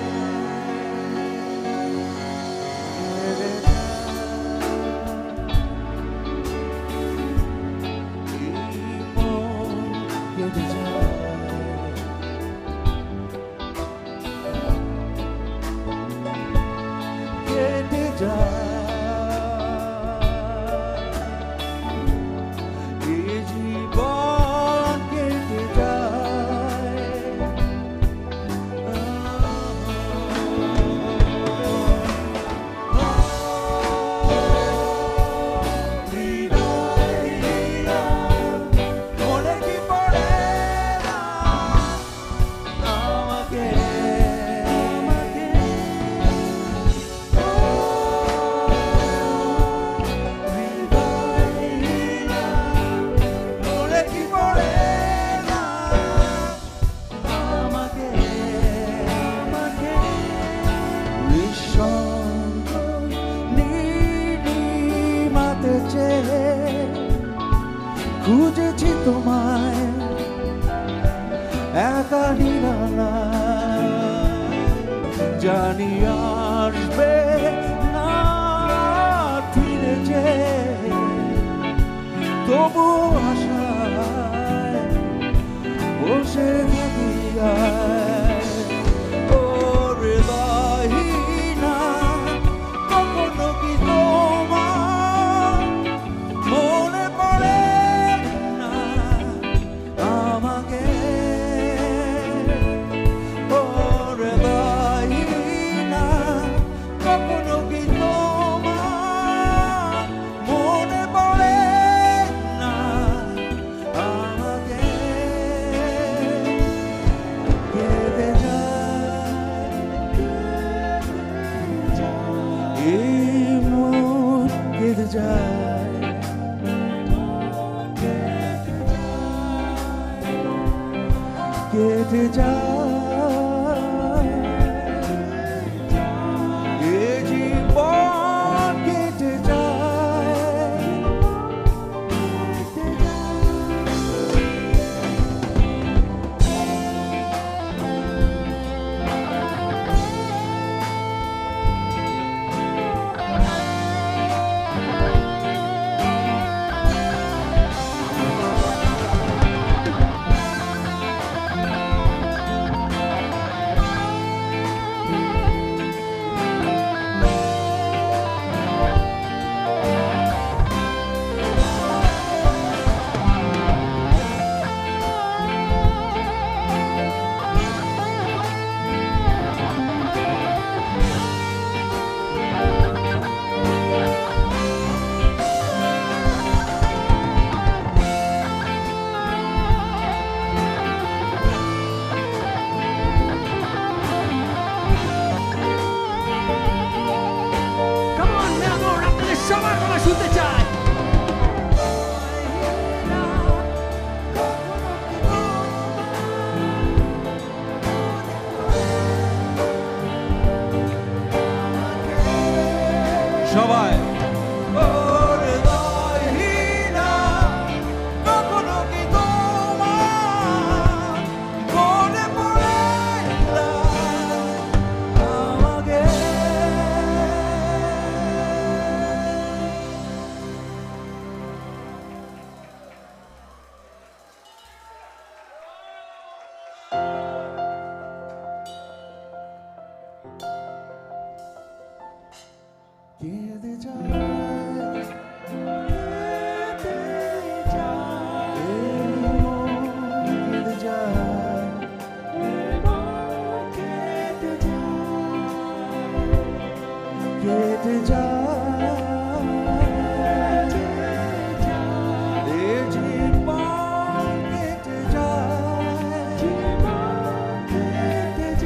কেটে যায় এ জীবন কেটে যায় হৃদয়হীনা মনে কি পড়ে না আমাকে হৃদয়হীনা মনে কি পড়ে না আমাকে নিঃসঙ্গ নীলিমাতে চেয়ে খুঁজেছি তোমায় একা নিরালায় জানি আসবে না ফিরে যে তবু আশায় বসে থাকি ও হৃদয়হীনা কখনো কি তোমার মনে পড়ে না আমাকে ও হৃদয়হীনা কখনো কি তোমার মনে পড়ে না আমাকে যায় কেটে যায় এ জীবন কেটে যায় সবাই কেঁদে যায় কেঁদে যায় কেঁদে যায় কেটে যায় কেটে যায় এ জীবন কেটে যায় কেটে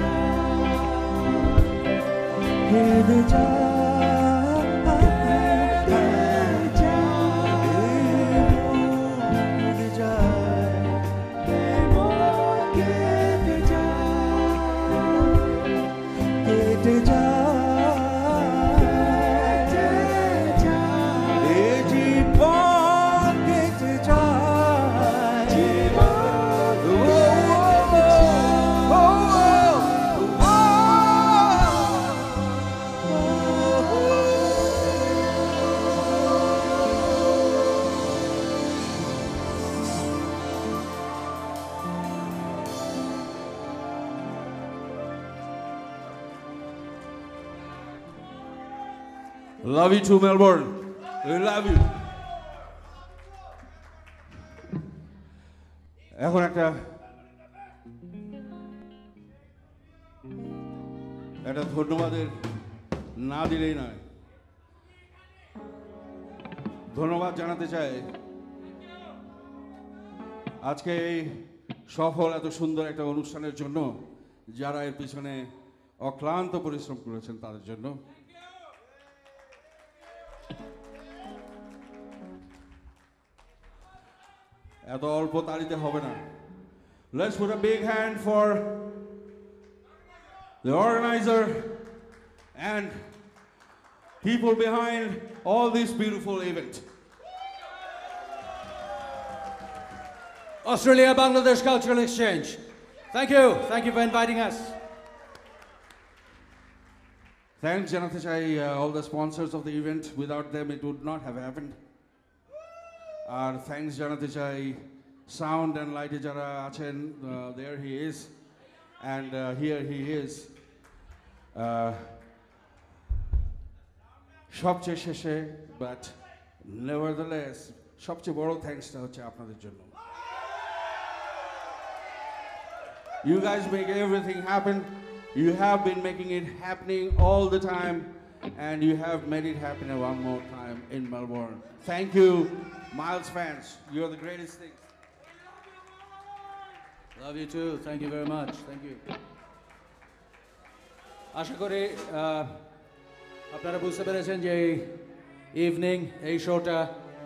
যায় কেটে যায় Love you too, Melbourne. We love you. এখন একটা ধন্যবাদের না দিলেই নয়। ধন্যবাদ জানাতে চাই আজকে এই সফল এত সুন্দর একটা অনুষ্ঠানের জন্য যারা এর পিছনে অক্লান্ত পরিশ্রম করেছেন তাদের জন্য। এত অল্প তালিতে হবে না। Let's put a big hand for the organizer and people behind all this beautiful event. Australia Bangladesh Cultural Exchange. Thank you for inviting us. Thanks জানাতে চাই all the sponsors of the event. Without them it would not have happened. আর thanks জানাতে চাই sound and লাইটে যারা আছেন, there he is and here he is. সবচেয়ে শেষে বাট নেভারদারলেস সবচেয়ে বড় থ্যাঙ্কসটা হচ্ছে আপনাদের জন্য। You guys make everything happen. You have been making it happening all the time and you have made it happen one more time in Melbourne. Thank you. Miles fans, you're the greatest thing. Love you too. Thank you very much. Thank you. আশা করি আপনারা বুঝতে পেরেছেন যে evening এই শোটা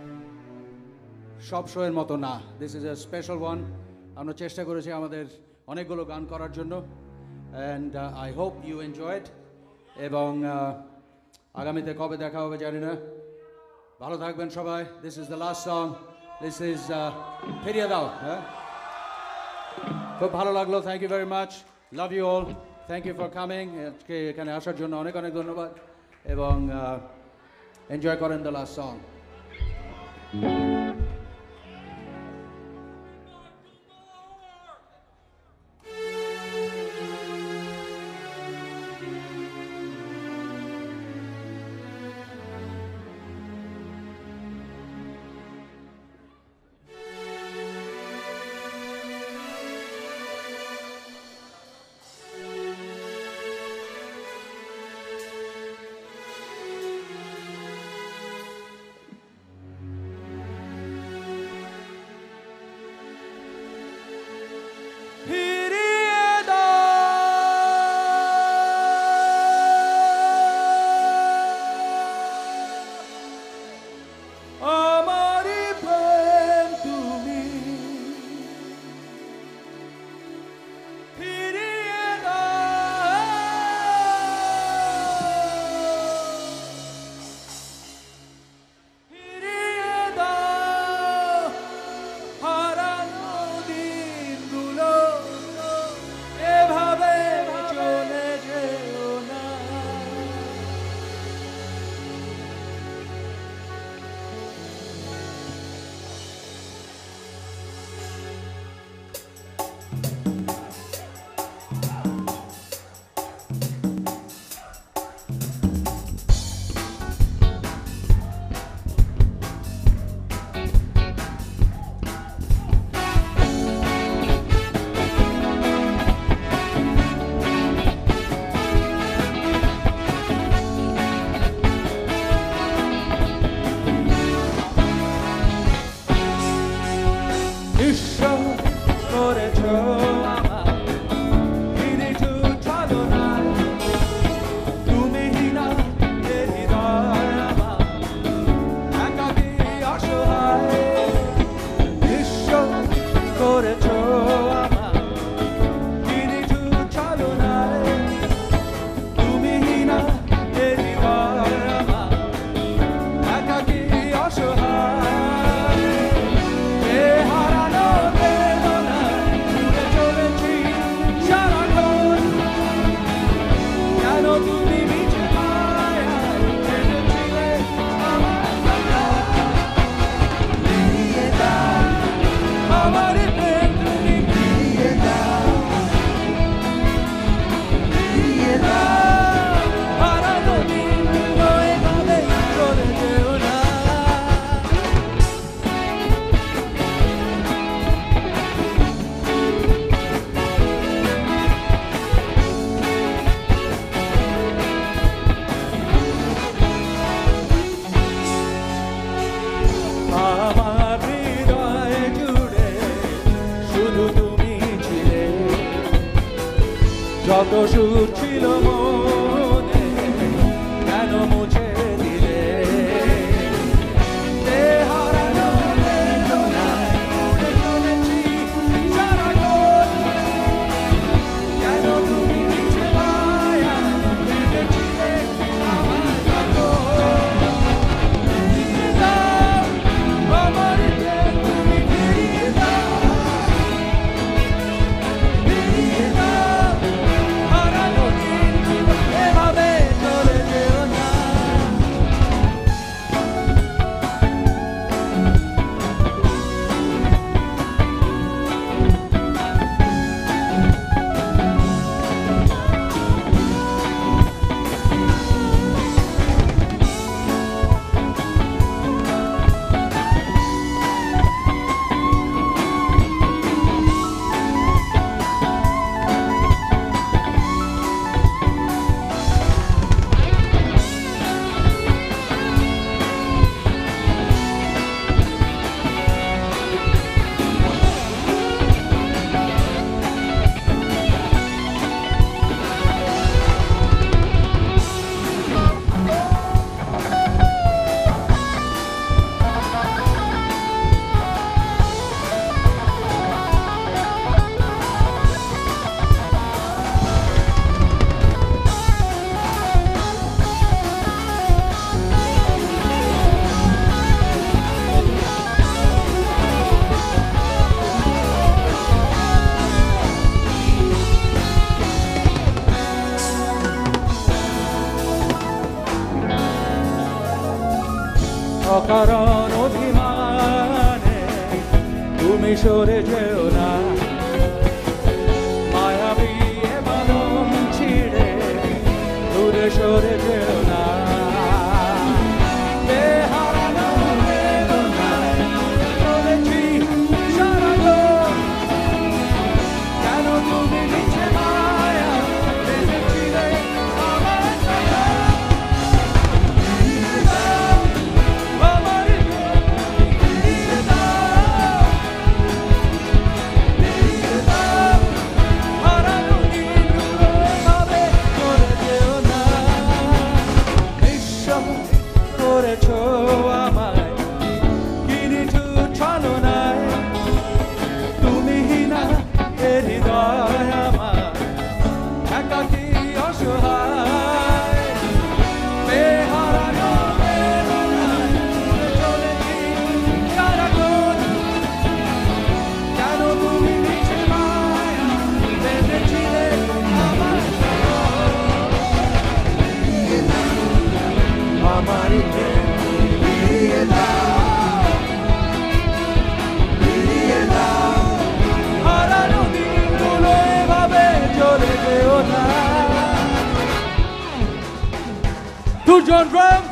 সব শোয়ের মতো না, this is a special one. আমরা চেষ্টা করেছি আমাদের অনেকগুলো গান করার জন্য, and I hope you enjoyed. এবং আগামীতে কবে দেখা হবে জানি না, ভালো থাকবেন সবাই। This is the last song, this is ফিরিয়ে দাও। হ্যাঁ, খুব ভালো লাগলো, thank you very much, love you all, thank you for coming. আজকে এখানে আসার জন্য অনেক অনেক ধন্যবাদ, এবং এনজয় করেন দ্য লাস্ট সং। যত সুর ছিল মনে কেন মুছে দিলে, হারানো বেদনায় উড়ে চলেছি সারাক্ষণ, কেন তুমি মিছে মায়ায় বেঁধেছিলে আমার কাঁধন। ফিরিয়ে দাও আমার প্রেম, তুমি ফিরিয়ে দাও, ফিরিয়ে দাও হারানো দিন। অকারণ অভিমানে তুমি সরে যেও না মায়াবী এ বাঁধন ছিঁড়ে দূরে সরে যেও না বেহারানো বেদনায় চলেছি সারাক্ষণ কেন তুমি মিছে মায়া বেঁধেছিলে আমার সাথে করেছো আমায় কিনিছু ছলনায় তুমি না এ হৃদয় আমার একাকী অসহায় বেহারানো বেদনায় চলেছি সারাক্ষণ কেন তুমি মিছে মায়া বেঁধেছিলে আমার আমারই ফিরিয়ে দাও হারানো দিনগুলো এভাবে চলে যেও না দুজন ড্রাম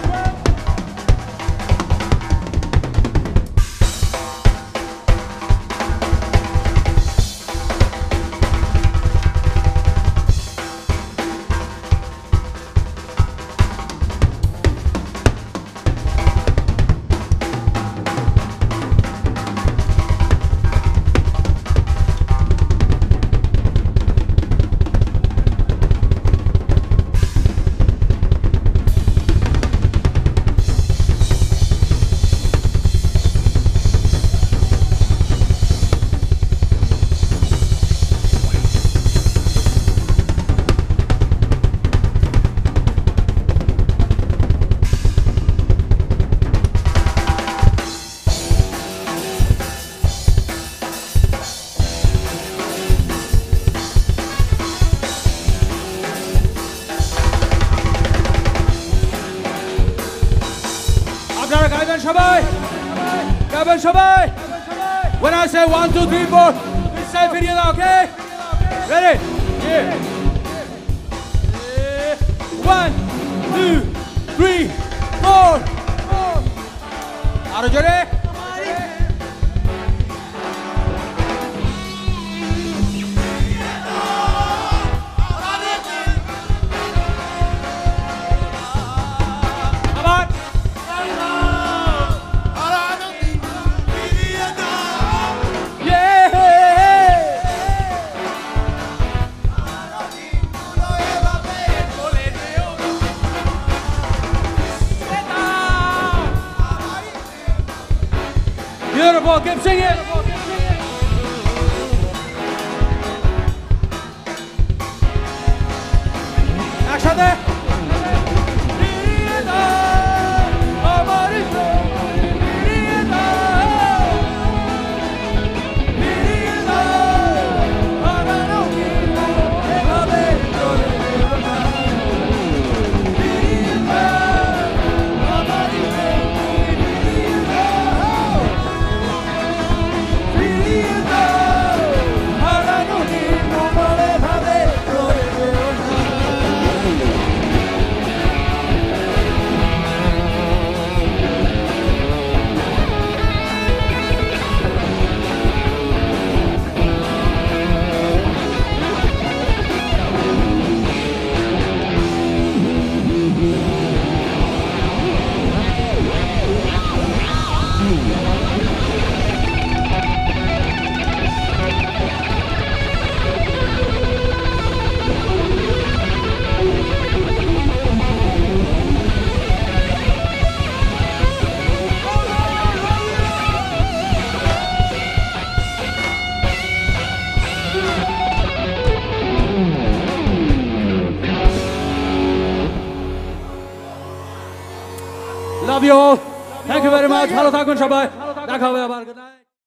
আপনারা গাইবেন সবাই গাইবেন সবাই when I say 1 2 3 4 please say ফিরিয়ে দাও okay ready yeah 1 2 3 4 আরো জোরে Beautiful, keep singing. Action there. Love you all. Thank you very much. Hello, থাকুন সবাই। দেখা হবে আবার। Good night.